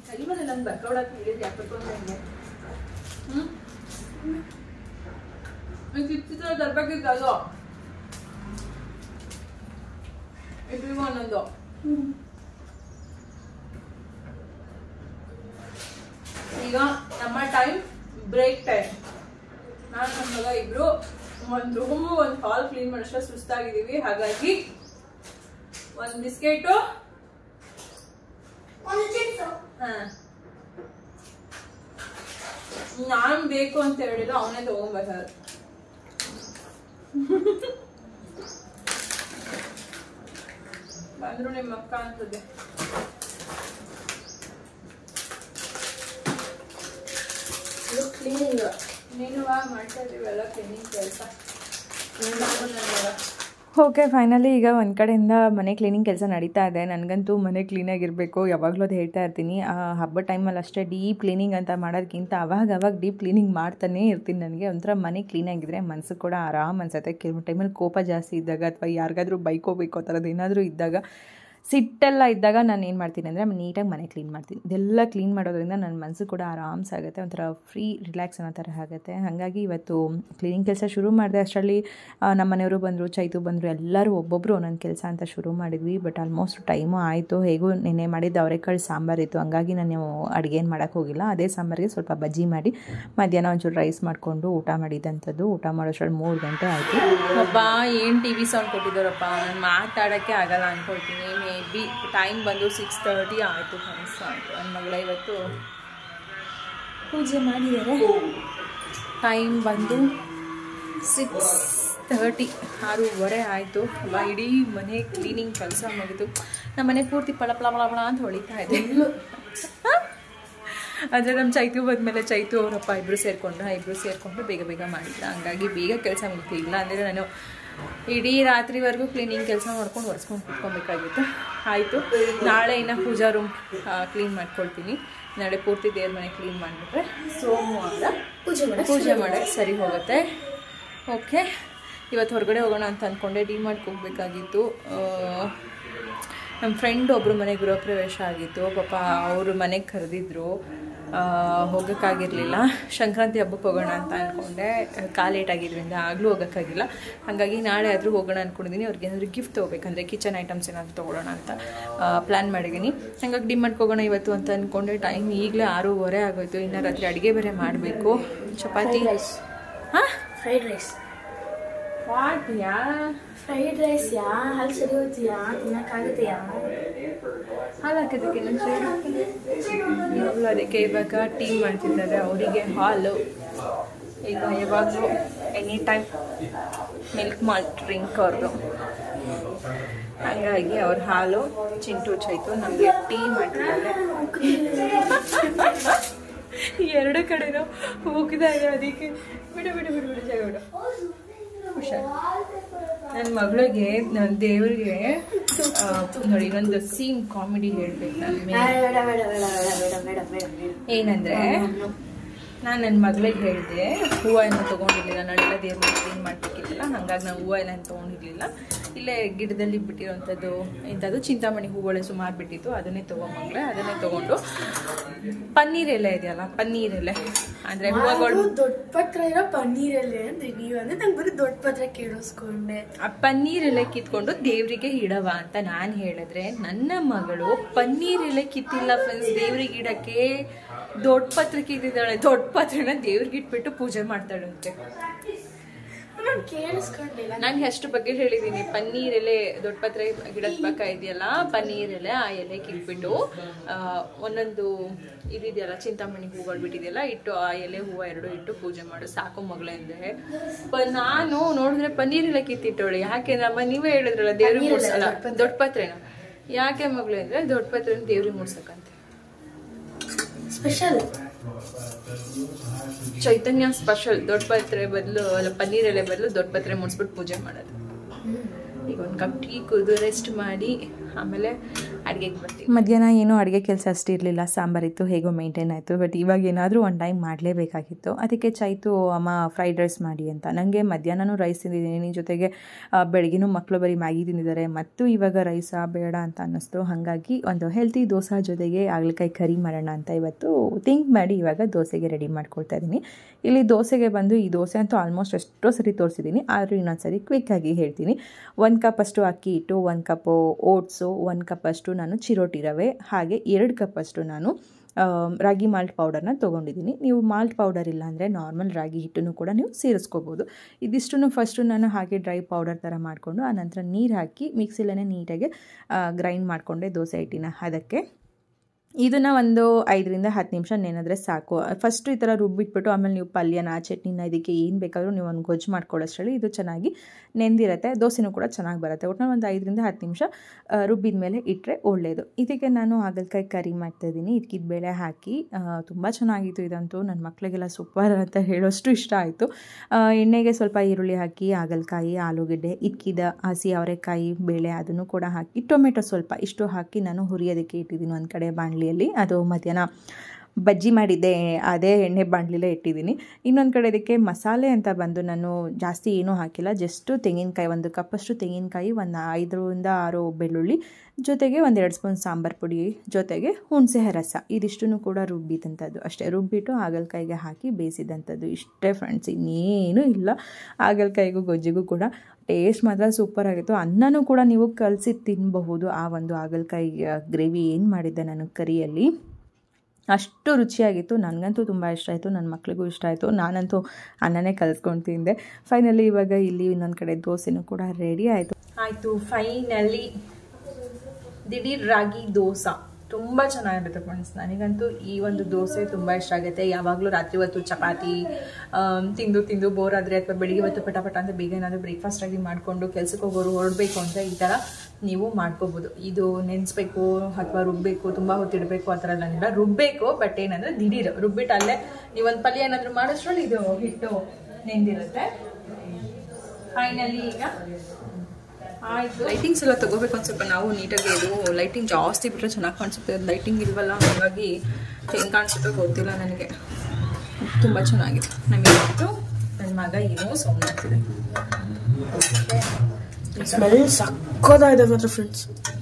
ಒಂದೊಂದು ಈಗ ನಮ್ಮ ಟೈಮ್ ಬ್ರೇಕ್ ಟೈಮ್. ನಾನು ನನ್ನ ಮಗ ಇಬ್ರು ಒಂದು ರೂಮು ಒಂದು ಹಾಲ್ ಕ್ಲೀನ್ ಮಾಡೋಷ್ಟು ಸುಸ್ತಾಗಿದ್ದೀವಿ. ಹಾಗಾಗಿ ಒಂದು ಬಿಸ್ಕೆಟು, ನಾನು ಬೇಕು ಅಂತ ಹೇಳಿಲ್ಲ, ಅವನೇ ತಗೊಂಡ್ಬರ್ತಾರೆ. ಬಂದ್ರು ನಿಮ್ಮ ಅಕ್ಕ ಅಂತದೆ. ಕ್ಲೀನಿಂಗ್ ನೀನು ಮಾಡ್ತಾ ಇದೀವಲ್ಲ ಕ್ಲೀನಿಂಗ್ ಕೆಲಸ. ಓಕೆ, ಫೈನಲಿ ಈಗ ಒಂದು ಕಡೆಯಿಂದ ಮನೆ ಕ್ಲೀನಿಂಗ್ ಕೆಲಸ ನಡೀತಾ ಇದೆ. ನನಗಂತೂ ಮನೆ ಕ್ಲೀನಾಗಿರಬೇಕು, ಯಾವಾಗಲೂ ಅದು ಹೇಳ್ತಾ ಇರ್ತೀನಿ. ಹಬ್ಬದ ಟೈಮಲ್ಲಿ ಅಷ್ಟೇ ಡೀಪ್ ಕ್ಲೀನಿಂಗ್ ಅಂತ ಮಾಡೋದಕ್ಕಿಂತ ಅವಾಗ ಅವಾಗ ಡೀಪ್ ಕ್ಲೀನಿಂಗ್ ಮಾಡ್ತಾನೇ ಇರ್ತೀನಿ. ನನಗೆ ಒಂಥರ ಮನೆ ಕ್ಲೀನಾಗಿದ್ದರೆ ಮನಸ್ಸು ಕೂಡ ಆರಾಮ್ ಅನ್ಸುತ್ತೆ. ಕೆಲವು ಟೈಮಲ್ಲಿ ಕೋಪ ಜಾಸ್ತಿ ಇದ್ದಾಗ ಅಥವಾ ಯಾರಿಗಾದ್ರೂ ಬೈಕೋಬೇಕು ಆ ಥರದ್ದು ಏನಾದರೂ ಇದ್ದಾಗ, ಸಿಟ್ಟೆಲ್ಲ ಇದ್ದಾಗ ನಾನು ಏನು ಮಾಡ್ತೀನಿ ಅಂದರೆ ನೀಟಾಗಿ ಮನೆ ಕ್ಲೀನ್ ಮಾಡ್ತೀನಿ. ಇದೆಲ್ಲ ಕ್ಲೀನ್ ಮಾಡೋದ್ರಿಂದ ನನ್ನ ಮನಸ್ಸು ಕೂಡ ಆರಾಮ್ಸಾಗುತ್ತೆ, ಒಂಥರ ಫ್ರೀ ರಿಲ್ಯಾಕ್ಸ್ ಅನ್ನೋ ಥರ ಆಗುತ್ತೆ. ಹಾಗಾಗಿ ಇವತ್ತು ಕ್ಲೀನಿಂಗ್ ಕೆಲಸ ಶುರು ಮಾಡಿದೆ. ಅಷ್ಟರಲ್ಲಿ ನಮ್ಮ ಮನೆಯವರು ಬಂದರು, ಚೈತು ಬಂದರು, ಎಲ್ಲರೂ ಒಬ್ಬೊಬ್ಬರು ಒಂದೊಂದು ಕೆಲಸ ಅಂತ ಶುರು ಮಾಡಿದ್ವಿ. ಬಟ್ ಆಲ್ಮೋಸ್ಟ್ ಟೈಮು ಆಯಿತು. ಹೇಗೂ ನೆನ್ನೆ ಮಾಡಿದ್ದು ಅವರೆಕಾಳು ಸಾಂಬಾರಿತ್ತು, ಹಂಗಾಗಿ ನಾನು ಅಡುಗೆ ಏನು ಮಾಡೋಕ್ಕೆ ಹೋಗಿಲ್ಲ. ಅದೇ ಸಾಂಬಾರಿಗೆ ಸ್ವಲ್ಪ ಬಜ್ಜಿ ಮಾಡಿ ಮಧ್ಯಾಹ್ನ ಒಂಚೂರು ರೈಸ್ ಮಾಡಿಕೊಂಡು ಊಟ ಮಾಡಿದ್ದಂಥದ್ದು. ಊಟ ಮಾಡೋಷ್ಟರಲ್ಲಿ ಮೂರು ಗಂಟೆ ಆಯಿತು. ಒಬ್ಬ ಏನು ಟಿ ವಿ ಸೌಂಡ್ ಕೊಟ್ಟಿದ್ದಾರಪ್ಪ, ನಾನು ಮಾತಾಡೋಕ್ಕೆ ಆಗಲ್ಲ ಅಂದ್ಕೊಳ್ತೀನಿ. ಮೇ ಬಿ ಟೈಮ್ ಬಂದು ಸಿಕ್ಸ್ ತರ್ಟಿ ಆಯಿತು ಫ್ರೆಂಡ್ಸ್. ಆಯಿತು ನನ್ನ ಮಗಳ ಇವತ್ತು ಪೂಜೆ ಮಾಡಿದ್ದಾರೆ. ಟೈಮ್ ಬಂದು ಸಿಕ್ಸ್ ತರ್ಟಿ ಆರೂವರೆ ಆಯಿತು. ಅಲ್ಲ ಇಡೀ ಮನೆ ಕ್ಲೀನಿಂಗ್ ಕೆಲಸ ಮುಗಿತು. ನಮ್ಮ ಮನೆ ಪೂರ್ತಿ ಪಳ ಪಳ ಪಳ ಪಳ ಅಂತ ಹೊಳಿತಾ ಇದೆ. ಆದರೆ ನಮ್ಮ ಚೈತು ಬಂದಮೇಲೆ ಚೈತು ಅವರಪ್ಪ ಇಬ್ಬರು ಸೇರಿಕೊಂಡು ಇಬ್ಬರು ಸೇರಿಕೊಂಡು ಬೇಗ ಬೇಗ ಮಾಡಿದ್ದ. ಹಂಗಾಗಿ ಬೇಗ ಕೆಲಸ ಮುಗಿತು. ಇಲ್ಲ ಅಂದರೆ ನಾನು ಇಡೀ ರಾತ್ರಿವರೆಗೂ ಕ್ಲೀನಿಂಗ್ ಕೆಲಸ ಮಾಡ್ಕೊಂಡು ಒರೆಸ್ಕೊಂಡು ಕುತ್ಕೊಬೇಕಾಗಿತ್ತು. ಆಯಿತು, ನಾಳೆ ಇನ್ನು ಪೂಜಾ ರೂಮ್ ಕ್ಲೀನ್ ಮಾಡ್ಕೊಳ್ತೀನಿ. ನಾಳೆ ಪೂರ್ತಿ ದೇವ್ರ ಮನೆ ಕ್ಲೀನ್ ಮಾಡಿಬಿಟ್ರೆ ಸೋಮವಾರ ಪೂಜೆ ಮಾಡಿ ಪೂಜೆ ಮಾಡೋಕ್ಕೆ ಸರಿ ಹೋಗುತ್ತೆ. ಓಕೆ, ಇವತ್ತು ಹೊರಗಡೆ ಹೋಗೋಣ ಅಂತ ಅಂದ್ಕೊಂಡೆ. ಡಿ ಮಾರ್ಟ್ಗೆ ಹೋಗಬೇಕಾಗಿತ್ತು. ನಮ್ಮ ಫ್ರೆಂಡ್ ಒಬ್ಬರು ಮನೆ ಗೃಹ ಪ್ರವೇಶ ಆಗಿತ್ತು. ಪಾಪ ಅವರು ಮನೆಗೆ ಕರೆದಿದ್ರು, ಹೋಗೋಕ್ಕಾಗಿರಲಿಲ್ಲ. ಸಂಕ್ರಾಂತಿ ಹಬ್ಬಕ್ಕೆ ಹೋಗೋಣ ಅಂತ ಅಂದ್ಕೊಂಡೆ. ಕಾಲು ಲೇಟ್ ಆಗಿದ್ದರಿಂದ ಆಗಲೂ ಹೋಗೋಕ್ಕಾಗಿಲ್ಲ. ಹಾಗಾಗಿ ನಾಳೆ ಆದರೂ ಹೋಗೋಣ ಅಂದ್ಕೊಂಡಿದ್ದೀನಿ. ಅವ್ರಿಗೆ ಏನಾದರೂ ಗಿಫ್ಟ್ ತೊಗೋಬೇಕಂದ್ರೆ ಕಿಚನ್ ಐಟಮ್ಸ್ ಏನಾದರೂ ತೊಗೊಳ್ಳೋಣ ಅಂತ ಪ್ಲ್ಯಾನ್ ಮಾಡಿದ್ದೀನಿ. ಹಾಗಾಗಿ ಡಿ ಮಾರ್ಟ್ಗೆ ಹೋಗೋಣ ಇವತ್ತು ಅಂತ ಅಂದ್ಕೊಂಡೆ. ಟೈಮ್ ಈಗಲೇ ಆರೂವರೆ ಆಗೋಯ್ತು. ಇನ್ನು ರಾತ್ರಿ ಅಡುಗೆ ಬೇರೆ ಮಾಡಬೇಕು. ಚಪಾತಿ, ಹಾಂ ಫ್ರೈಡ್ ರೈಸ್. ವಾಟ್ ಯಾ ಫ್ರೈಡ್ ರೈಸ್ ಯಾ ಹಾಲು ಸರಿ ಹೋಗ್ತೀಯಾ? ತಿನ್ನೋಕ್ಕಾಗುತ್ತೆಯಾ? ಹಾಲು ಹಾಕೋದಕ್ಕೆ ಇವಾಗಲೂ ಅದಕ್ಕೆ ಇವಾಗ ಟೀ ಮಾಡ್ತಿದ್ದಾರೆ. ಅವರಿಗೆ ಹಾಲು ಈಗ ಯಾವಾಗಲೂ any time milk malt drink ಅವ್ರದ್ದು. ಹಾಗಾಗಿ ಅವ್ರ ಹಾಲು ಚಿಂಟು ಚೈತು ನಮಗೆ ಟೀ ಮಾಡ್ತಿದ್ದಾರೆ. ಎರಡು ಕಡೆನೂ ಹೋಗಿದಾಗ ಅದಕ್ಕೆ ಬಿಡು ಬಿಡು ಬಿಡು ಬಿಡು ಜಾಗ ಬಿಡು. ಹುಷಾರು. ನನ್ನ ಮಗಳಿಗೆ ನನ್ನ ದೇವರಿಗೆ ನೋಡಿ ಇನ್ನೊಂದು ಸೀನ್ ಕಾಮಿಡಿ ಹೇಳ್ಬೇಕು ನಾನು. ಏನಂದ್ರೆ ನಾನು ನನ್ನ ಮಗಳಿಗೆ ಹೇಳಿದೆ ಹೂವು ಏನು ತೊಗೊಂಡಿರ್ಲಿಲ್ಲ, ನಾಳೆಲ್ಲ ದೇವ್ರ ಕ್ಲೀನ್ ಮಾಡ್ಬೇಕಿಲ್ಲ, ಹಾಗಾಗಿ ನಾನು ಹೂವು ಏನು ತೊಗೊಂಡಿರ್ಲಿಲ್ಲ. ಇಲ್ಲೇ ಗಿಡದಲ್ಲಿ ಬಿಟ್ಟಿರೋಂಥದ್ದು ಇಂಥದ್ದು ಚಿಂತಾಮಣಿ ಹೂವುಗಳೇ ಸುಮಾರು ಬಿಟ್ಟಿತ್ತು, ಅದನ್ನೇ ತೊಗೊಂಬಂಗ್ಲೆ. ಅದನ್ನೇ ತೊಗೊಂಡು ಪನ್ನೀರ್ ಎಲೆ ಇದೆಯಲ್ಲ, ಪನ್ನೀರ್ ಎಲೆ ಅಂದರೆ ಹೂವುಗಳು ದೊಡ್ಡ ಪತ್ರ ಇರೋ ಪನ್ನೀರ್ ಎಲೆ ಅಂದ್ರೆ ನೀವು ಅಂದ್ರೆ ನಂಗೆ ಬರೀ ದೊಡ್ಡ ಪತ್ರ ಕೇಳಿಸ್ಕೊಂಡೆ. ಆ ಪನ್ನೀರ್ ಎಲೆ ಕಿತ್ಕೊಂಡು ದೇವರಿಗೆ ಇಡವ ಅಂತ ನಾನು ಹೇಳಿದ್ರೆ ನನ್ನ ಮಗಳು ಪನ್ನೀರ್ ಎಲೆ ಕಿತ್ತಿಲ್ಲ ಫ್ರೆಂಡ್ಸ್, ದೇವ್ರಿಗೆ ಇಡಕ್ಕೆ ದೊಡ್ಡ ಪತ್ರಕ್ಕೆ ಇದ್ದಿದ್ದಾಳೆ. ದೊಡ್ಡ ಪತ್ರನ ದೇವ್ರಿಗೆ ಇಟ್ಬಿಟ್ಟು ಪೂಜೆ ಮಾಡ್ತಾಳಂತೆ. ಕೇಳಿಸ್ಕೊಂಡಿಲ್ಲ. ನಾನು ಎಷ್ಟು ಬಗ್ಗೆ ಹೇಳಿದ್ದೀನಿ, ಪನ್ನೀರ್ ಎಲೆ ದೊಡ್ಡ ಪತ್ರ ಗಿಡದ ಪಕ್ಕ ಇದೆಯಲ್ಲ ಪನ್ನೀರ್ ಎಲೆ, ಆ ಎಲೆ ಕಿತ್ಬಿಟ್ಟು ಒಂದೊಂದು ಇದಿದೆಯಲ್ಲ ಚಿಂತಾಮಣಿ ಹೂಗಳು ಬಿಟ್ಟಿದೆಯಲ್ಲ ಇಟ್ಟು ಆ ಎಲೆ ಹೂವು ಎರಡು ಇಟ್ಟು ಪೂಜೆ ಮಾಡು ಸಾಕು ಮಗಳೇ ಅಂದೆ. ನಾನು ನೋಡಿದ್ರೆ ಪನ್ನೀರ್ ಎಲೆ ಕಿತ್ತಿಟ್ಟೋಳಿ. ಯಾಕೆ ನಮ್ಮ ನೀವೇ ಹೇಳಿದ್ರಲ್ಲ ದೇವ್ರಿಗೆ ಮುಡ್ಸಲ್ಲ ದೊಡ್ಡ ಪತ್ರೆನ, ಯಾಕೆ ಮಗಳು ಅಂದ್ರೆ ದೊಡ್ಡ ಪತ್ರೆನ ದೇವ್ರಿಗೆ ಮುಡ್ಸಕ್ಕಂತೆ. ಸ್ಪೆಷಲ್ ಚೈತನ್ಯ ಸ್ಪೆಷಲ್ ದೊಡ್ಡ ಪತ್ರೆ ಬದಲು ಅಲ್ಲ ಪನ್ನೀರ್ ಎಲೆ ಬದಲು ದೊಡ್ಡ ಪತ್ರೆ ಮುಡ್ಸ್ಬಿಟ್ಟು ಪೂಜೆ ಮಾಡೋದು. ಈಗ ಒಂದು ಕಪ್ ಟೀ ಕುಡಿದು ರೆಸ್ಟ್ ಮಾಡಿ ಆಮೇಲೆ ಅಡುಗೆಗೆ ಬರ್ತೀವಿ. ಮಧ್ಯಾಹ್ನ ಏನೂ ಅಡುಗೆ ಕೆಲಸ ಅಷ್ಟು ಇರಲಿಲ್ಲ, ಸಾಂಬಾರಿತ್ತು, ಹೇಗೋ ಮೇಂಟೈನ್ ಆಯಿತು. ಬಟ್ ಇವಾಗ ಏನಾದರೂ ಒಂದು ಟೈಮ್ ಮಾಡಲೇಬೇಕಾಗಿತ್ತು. ಅದಕ್ಕೆ ಚೈತು ಅಮ್ಮ ಫ್ರೈಡ್ ರೈಸ್ ಮಾಡಿ ಅಂತ. ನನಗೆ ಮಧ್ಯಾಹ್ನನೂ ರೈಸ್ ತಿಂದಿದ್ದೀನಿ, ಜೊತೆಗೆ ಬೆಳಗ್ಗೆನೂ ಮಕ್ಕಳು ಬರೀ ಮ್ಯಾಗಿ ತಿಂದಿದ್ದಾರೆ, ಮತ್ತು ಇವಾಗ ರೈಸಾ ಬೇಡ ಅಂತ ಅನ್ನಿಸ್ತು. ಹಾಗಾಗಿ ಒಂದು ಹೆಲ್ತಿ ದೋಸೆ ಜೊತೆಗೆ ಹಾಗಲಕಾಯಿ ಕರಿ ಮಾಡೋಣ ಅಂತ ಇವತ್ತು ಥಿಂಕ್ ಮಾಡಿ ಇವಾಗ ದೋಸೆಗೆ ರೆಡಿ ಮಾಡ್ಕೊಳ್ತಾ ಇದ್ದೀನಿ. ಇಲ್ಲಿ ದೋಸೆಗೆ ಬಂದು ಈ ದೋಸೆ ಅಂತೂ ಆಲ್ಮೋಸ್ಟ್ ಎಷ್ಟೋ ಸರಿ ತೋರಿಸಿದ್ದೀನಿ, ಆದರೂ ಇನ್ನೊಂದು ಸರಿ ಕ್ವಿಕ್ಕಾಗಿ ಹೇಳ್ತೀನಿ. ಒಂದು ಕಪ್ ಅಷ್ಟು ಅಕ್ಕಿ ಹಿಟ್ಟು, ಒಂದು ಕಪ್ಪು ಓಟ್ಸು, ಒಂದು ಕಪ್ ಅಷ್ಟು ನಾನು ಚಿರೋಟಿ ರವೆ, ಹಾಗೆ ಎರಡು ಕಪ್ ಅಷ್ಟು ನಾನು ರಾಗಿ ಮಾಲ್ಟ್ ಪೌಡರ್ನ ತೊಗೊಂಡಿದ್ದೀನಿ. ನೀವು ಮಾಲ್ಟ್ ಪೌಡರ್ ಇಲ್ಲ ಅಂದರೆ ನಾರ್ಮಲ್ ರಾಗಿ ಹಿಟ್ಟನ್ನು ಕೂಡ ನೀವು ಸೇರಿಸ್ಕೋಬೋದು. ಇದಿಷ್ಟನ್ನು ಫಸ್ಟು ನಾನು ಹಾಗೆ ಡ್ರೈ ಪೌಡರ್ ಥರ ಮಾಡಿಕೊಂಡು ಆನಂತರ ನೀರು ಹಾಕಿ ಮಿಕ್ಸಿಲೇ ನೀಟಾಗಿ ಗ್ರೈಂಡ್ ಮಾಡಿಕೊಂಡೆ ದೋಸೆ ಹಿಟ್ಟಿನ. ಅದಕ್ಕೆ ಇದನ್ನು ಒಂದು ಐದರಿಂದ ಹತ್ತು ನಿಮಿಷ ನೆನೆದ್ರೆ ಸಾಕು. ಫಸ್ಟು ಈ ಥರ ರುಬ್ಬಿಟ್ಬಿಟ್ಟು ಆಮೇಲೆ ನೀವು ಪಲ್ಯನ ಚಟ್ನಿನ ಇದಕ್ಕೆ ಏನು ಬೇಕಾದರೂ ನೀವು ಒಂದು ಗೊಜ್ಜು ಮಾಡ್ಕೊಳ್ಳೋಷ್ಟರಲ್ಲಿ ಇದು ಚೆನ್ನಾಗಿ ನೆಂದಿರುತ್ತೆ, ದೋಸೆನೂ ಕೂಡ ಚೆನ್ನಾಗಿ ಬರುತ್ತೆ. ಒಟ್ಟಿನಲ್ಲಿ ಒಂದು ಐದರಿಂದ ಹತ್ತು ನಿಮಿಷ ರುಬ್ಬಿದ ಮೇಲೆ ಇಟ್ಟರೆ ಒಳ್ಳೆಯದು. ಇದಕ್ಕೆ ನಾನು ಹಾಗಲಕಾಯಿ ಕರಿ ಮಾಡ್ತಾಯಿದ್ದೀನಿ. ಇದಕ್ಕಿದ ಬೇಳೆ ಹಾಕಿ ತುಂಬ ಚೆನ್ನಾಗಿತ್ತು ಇದಂತೂ. ನನ್ನ ಮಕ್ಕಳಿಗೆಲ್ಲ ಸೂಪರ್ ಅಂತ ಹೇಳೋಷ್ಟು ಇಷ್ಟ ಆಯಿತು. ಎಣ್ಣೆಗೆ ಸ್ವಲ್ಪ ಈರುಳ್ಳಿ ಹಾಕಿ ಹಾಗಲಕಾಯಿ, ಆಲೂಗೆಡ್ಡೆ, ಇಕ್ಕಿದ ಹಸಿ ಅವರೆಕಾಯಿ ಬೇಳೆ ಅದನ್ನು ಕೂಡ ಹಾಕಿ ಟೊಮೆಟೊ ಸ್ವಲ್ಪ ಇಷ್ಟು ಹಾಕಿ ನಾನು ಹುರಿಯೋದಕ್ಕೆ ಇಟ್ಟಿದ್ದೀನಿ ಒಂದು ಕಡೆ ಬಾಣಲಿ. ಅದು ಮಧ್ಯಾಹ್ನ ಬಜ್ಜಿ ಮಾಡಿದ್ದೆ, ಅದೇ ಎಣ್ಣೆ ಬಾಣಲಿಲೇ ಇಟ್ಟಿದ್ದೀನಿ. ಇನ್ನೊಂದು ಕಡೆ ಇದಕ್ಕೆ ಮಸಾಲೆ ಅಂತ ಬಂದು ನಾನು ಜಾಸ್ತಿ ಏನೂ ಹಾಕಿಲ್ಲ, ಜಸ್ಟು ತೆಂಗಿನಕಾಯಿ ಒಂದು ಕಪ್ಪಷ್ಟು ತೆಂಗಿನಕಾಯಿ, ಒಂದು ಐದರಿಂದ ಆರು ಬೆಳ್ಳುಳ್ಳಿ, ಜೊತೆಗೆ ಒಂದೆರಡು ಸ್ಪೂನ್ ಸಾಂಬಾರು ಪುಡಿ, ಜೊತೆಗೆ ಹುಣಸೆ ರಸ, ಇದಿಷ್ಟನ್ನು ಕೂಡ ರುಬ್ಬಿದಂಥದ್ದು ಅಷ್ಟೇ. ರುಬ್ಬಿಟ್ಟು ಹಾಗಲಕಾಯಿಗೆ ಹಾಕಿ ಬೇಯಿಸಿದಂಥದ್ದು ಇಷ್ಟೇ ಫ್ರೆಂಡ್ಸ್, ಇನ್ನೇನೂ ಇಲ್ಲ. ಹಾಗಲಕಾಯಿಗೂ ಗೊಜ್ಜಿಗೂ ಕೂಡ ಟೇಸ್ಟ್ ಮಾತ್ರ ಸೂಪರ್ ಆಗಿತ್ತು. ಅನ್ನನೂ ಕೂಡ ನೀವು ಕಲಸಿ ತಿನ್ನಬಹುದು. ಆ ಒಂದು ಹಾಗಲಕಾಯಿ ಗ್ರೇವಿ ಏನು ಮಾಡಿದ್ದೆ ನಾನು ಕರಿಯಲ್ಲಿ, ಅಷ್ಟು ರುಚಿಯಾಗಿತ್ತು. ನನಗಂತೂ ತುಂಬ ಇಷ್ಟ ಆಯಿತು, ನನ್ನ ಮಕ್ಕಳಿಗೂ ಇಷ್ಟ ಆಯಿತು. ನಾನಂತೂ ಅನ್ನನೇ ಕಲಿಸ್ಕೊಂಡು ತಿಂದೆ. ಫೈನಲಿ ಇವಾಗ ಇಲ್ಲಿ ಇನ್ನೊಂದು ಕಡೆ ದೋಸೆನೂ ಕೂಡ ರೆಡಿ ಆಯಿತು ಆಯಿತು ಫೈನಲಿ ದಿಢೀರ್ ರಾಗಿ ದೋಸೆ ತುಂಬ ಚೆನ್ನಾಗಿರುತ್ತೆ ಫ್ರೆಂಡ್ಸ್. ನನಗಂತೂ ಈ ಒಂದು ದೋಸೆ ತುಂಬ ಇಷ್ಟ ಆಗುತ್ತೆ. ಯಾವಾಗಲೂ ರಾತ್ರಿ ಹೊತ್ತು ಚಪಾತಿ ತಿಂದು ತಿಂದು ಬೋರ್ ಆದರೆ ಅಥವಾ ಬೆಳಿಗ್ಗೆ ಹೊತ್ತು ಪಟಾಪಟ ಅಂತ ಬೇಗ ಏನಾದರೂ ಬ್ರೇಕ್ಫಾಸ್ಟ್ ಆಗಿ ಮಾಡಿಕೊಂಡು ಕೆಲಸಕ್ಕೆ ಹೋಗೋರು ಹೊರಡಬೇಕು ಅಂತ ಈ ಥರ ನೀವು ಮಾಡ್ಕೋಬೋದು. ಇದು ನೆನೆಸ್ಬೇಕು ಅಥವಾ ರುಬ್ಬಬೇಕು, ತುಂಬ ಹೊತ್ತಿಡಬೇಕು ಆ ಥರ ಎಲ್ಲ ರುಬ್ಬಬೇಕು. ಬಟ್ ಏನಂದರೆ ದಿಢೀರ್ ರುಬ್ಬಿಟ್ಟು ಅಲ್ಲೇ ನೀವೊಂದು ಪಲ್ಯ ಏನಾದರೂ ಮಾಡೋಷ್ಟ್ರಲ್ಲಿ ಇದು ಹಿಟ್ಟು ನೆಂದಿರುತ್ತೆ. ಫೈನಲಿ ಈಗ ಆಯಿತು. ಲೈಟಿಂಗ್ಸ್ ಎಲ್ಲ ತೊಗೋಬೇಕು ಒಂದು ಸ್ವಲ್ಪ ನಾವು ನೀಟಾಗಿ. ಇದು ಲೈಟಿಂಗ್ ಜಾಸ್ತಿ ಬಿಟ್ಟರೆ ಚೆನ್ನಾಗಿ ಕಾಣಿಸುತ್ತೆ, ಲೈಟಿಂಗ್ ಇಲ್ವಲ್ಲ ಹಾಗಾಗಿ ಹೆಂಗೆ ಕಾಣಿಸುತ್ತೋ ಗೊತ್ತಿಲ್ಲ ನನಗೆ. ತುಂಬ ಚೆನ್ನಾಗಿದೆ. ನಮಗೆ ಇವತ್ತು ನನ್ನ ಮಗ ಏನೋ ಸೌಂಡ್ ಮಾಡ್ತಿದೆ. ಸ್ಮೆಲ್ ಸಕ್ಕತ್ತಾಗಿದೆ ಮಾತ್ರ ಫ್ರೆಂಡ್ಸ್.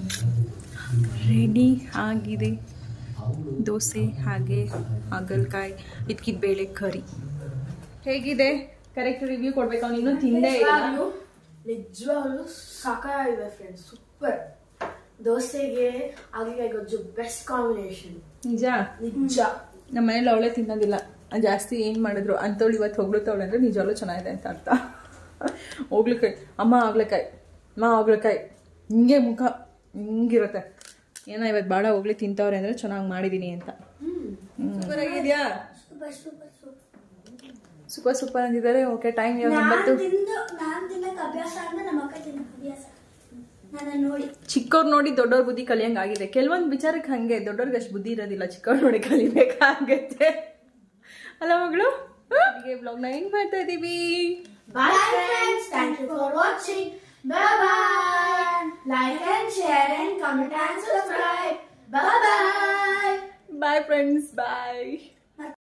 ರೆಡಿ ಆಗಿದೆ ದೋಸೆ, ಹಾಗೆ ಹಾಗಲಕಾಯಿ, ಇದ್ಕಿದ ಬೇಳೆ ಕರಿ. ಹೇಗಿದೆ ಕರೆಕ್ಟ್ ರಿವ್ಯೂ ಕೊಡ್ಬೇಕು. ಅವ್ನು ಇನ್ನೂ ತಿಂದೇ ಇಲ್ಲ. ನಿಜವಾಗ್ಲೂ ಸಾಕಾಗಿದೆ ಫ್ರೆಂಡ್ಸ್, ಸೂಪರ್. ದೋಸೆಗೆ ಹಾಗಲಕಾಯಿ ಗೊಜ್ಜು ಬೆಸ್ಟ್ ಕಾಂಬಿನೇಷನ್. ನಿಜ ನಿಜ. ನಮ್ಮ ಮನೇಲಿ ಅವಳೇ ತಿನ್ನೋದಿಲ್ಲ ಜಾಸ್ತಿ. ಏನು ಮಾಡಿದ್ರು ಅಂಥವಳು ಇವತ್ತು ಹೊಗ್ಳುತ್ತವಳೆ ಅಂದರೆ ನಿಜವಾಗ್ಲೂ ಚೆನ್ನಾಗಿದೆ ಅಂತ ಅರ್ಥ. ಹೋಗ್ಲಿಕಾಯಿ ಅಮ್ಮ ಆಗ್ಲಕಾಯಿ ಅಮ್ಮ ಆಗ್ಲಕಾಯಿ ಹಿಂಗೆ ಮುಖ ಹಿಂಗಿರುತ್ತೆ. ಏನೋ ಇವತ್ತು ಭಾಳ ಹೋಗ್ಲಿ ತಿಂತವ್ರೆ ಅಂದರೆ ಚೆನ್ನಾಗಿ ಮಾಡಿದ್ದೀನಿ ಅಂತ. ಸೂಪರ್ ಆಗಿದೆಯಾ? ಸೂಪರ್ ಸೂಪರ್ ಅಂದಿದ್ದಾರೆ. ಓಕೆ ಟೈಮ್ ಯಾವಾಗ ಒಂಬತ್ತು. ನೋಡಿ ಚಿಕ್ಕವ್ರು ನೋಡಿ ದೊಡ್ಡವ್ರ ಬುದ್ಧಿ ಕಲಿಯಂಗಾಗಿದೆ. ಕೆಲವೊಂದು ವಿಚಾರಕ್ಕೆ ಹಂಗೆ ದೊಡ್ಡವ್ರಿಗೆ ಅಷ್ಟು ಬುದ್ಧಿ ಇರೋದಿಲ್ಲ, ಚಿಕ್ಕವ್ರು ನೋಡಿ ಕಲಿಬೇಕಾಗತ್ತೆ ಅಲ್ಲ ಮಗಳು. ಹೀಗೆ ಬ್ಲಾಗ್ನ ಎಂಡ್ ಮಾಡ್ತಾ ಇದೀವಿ. Bye friends, thank you for watching. Bye bye. Like and share and comment and subscribe. Bye bye. Bye friends, bye.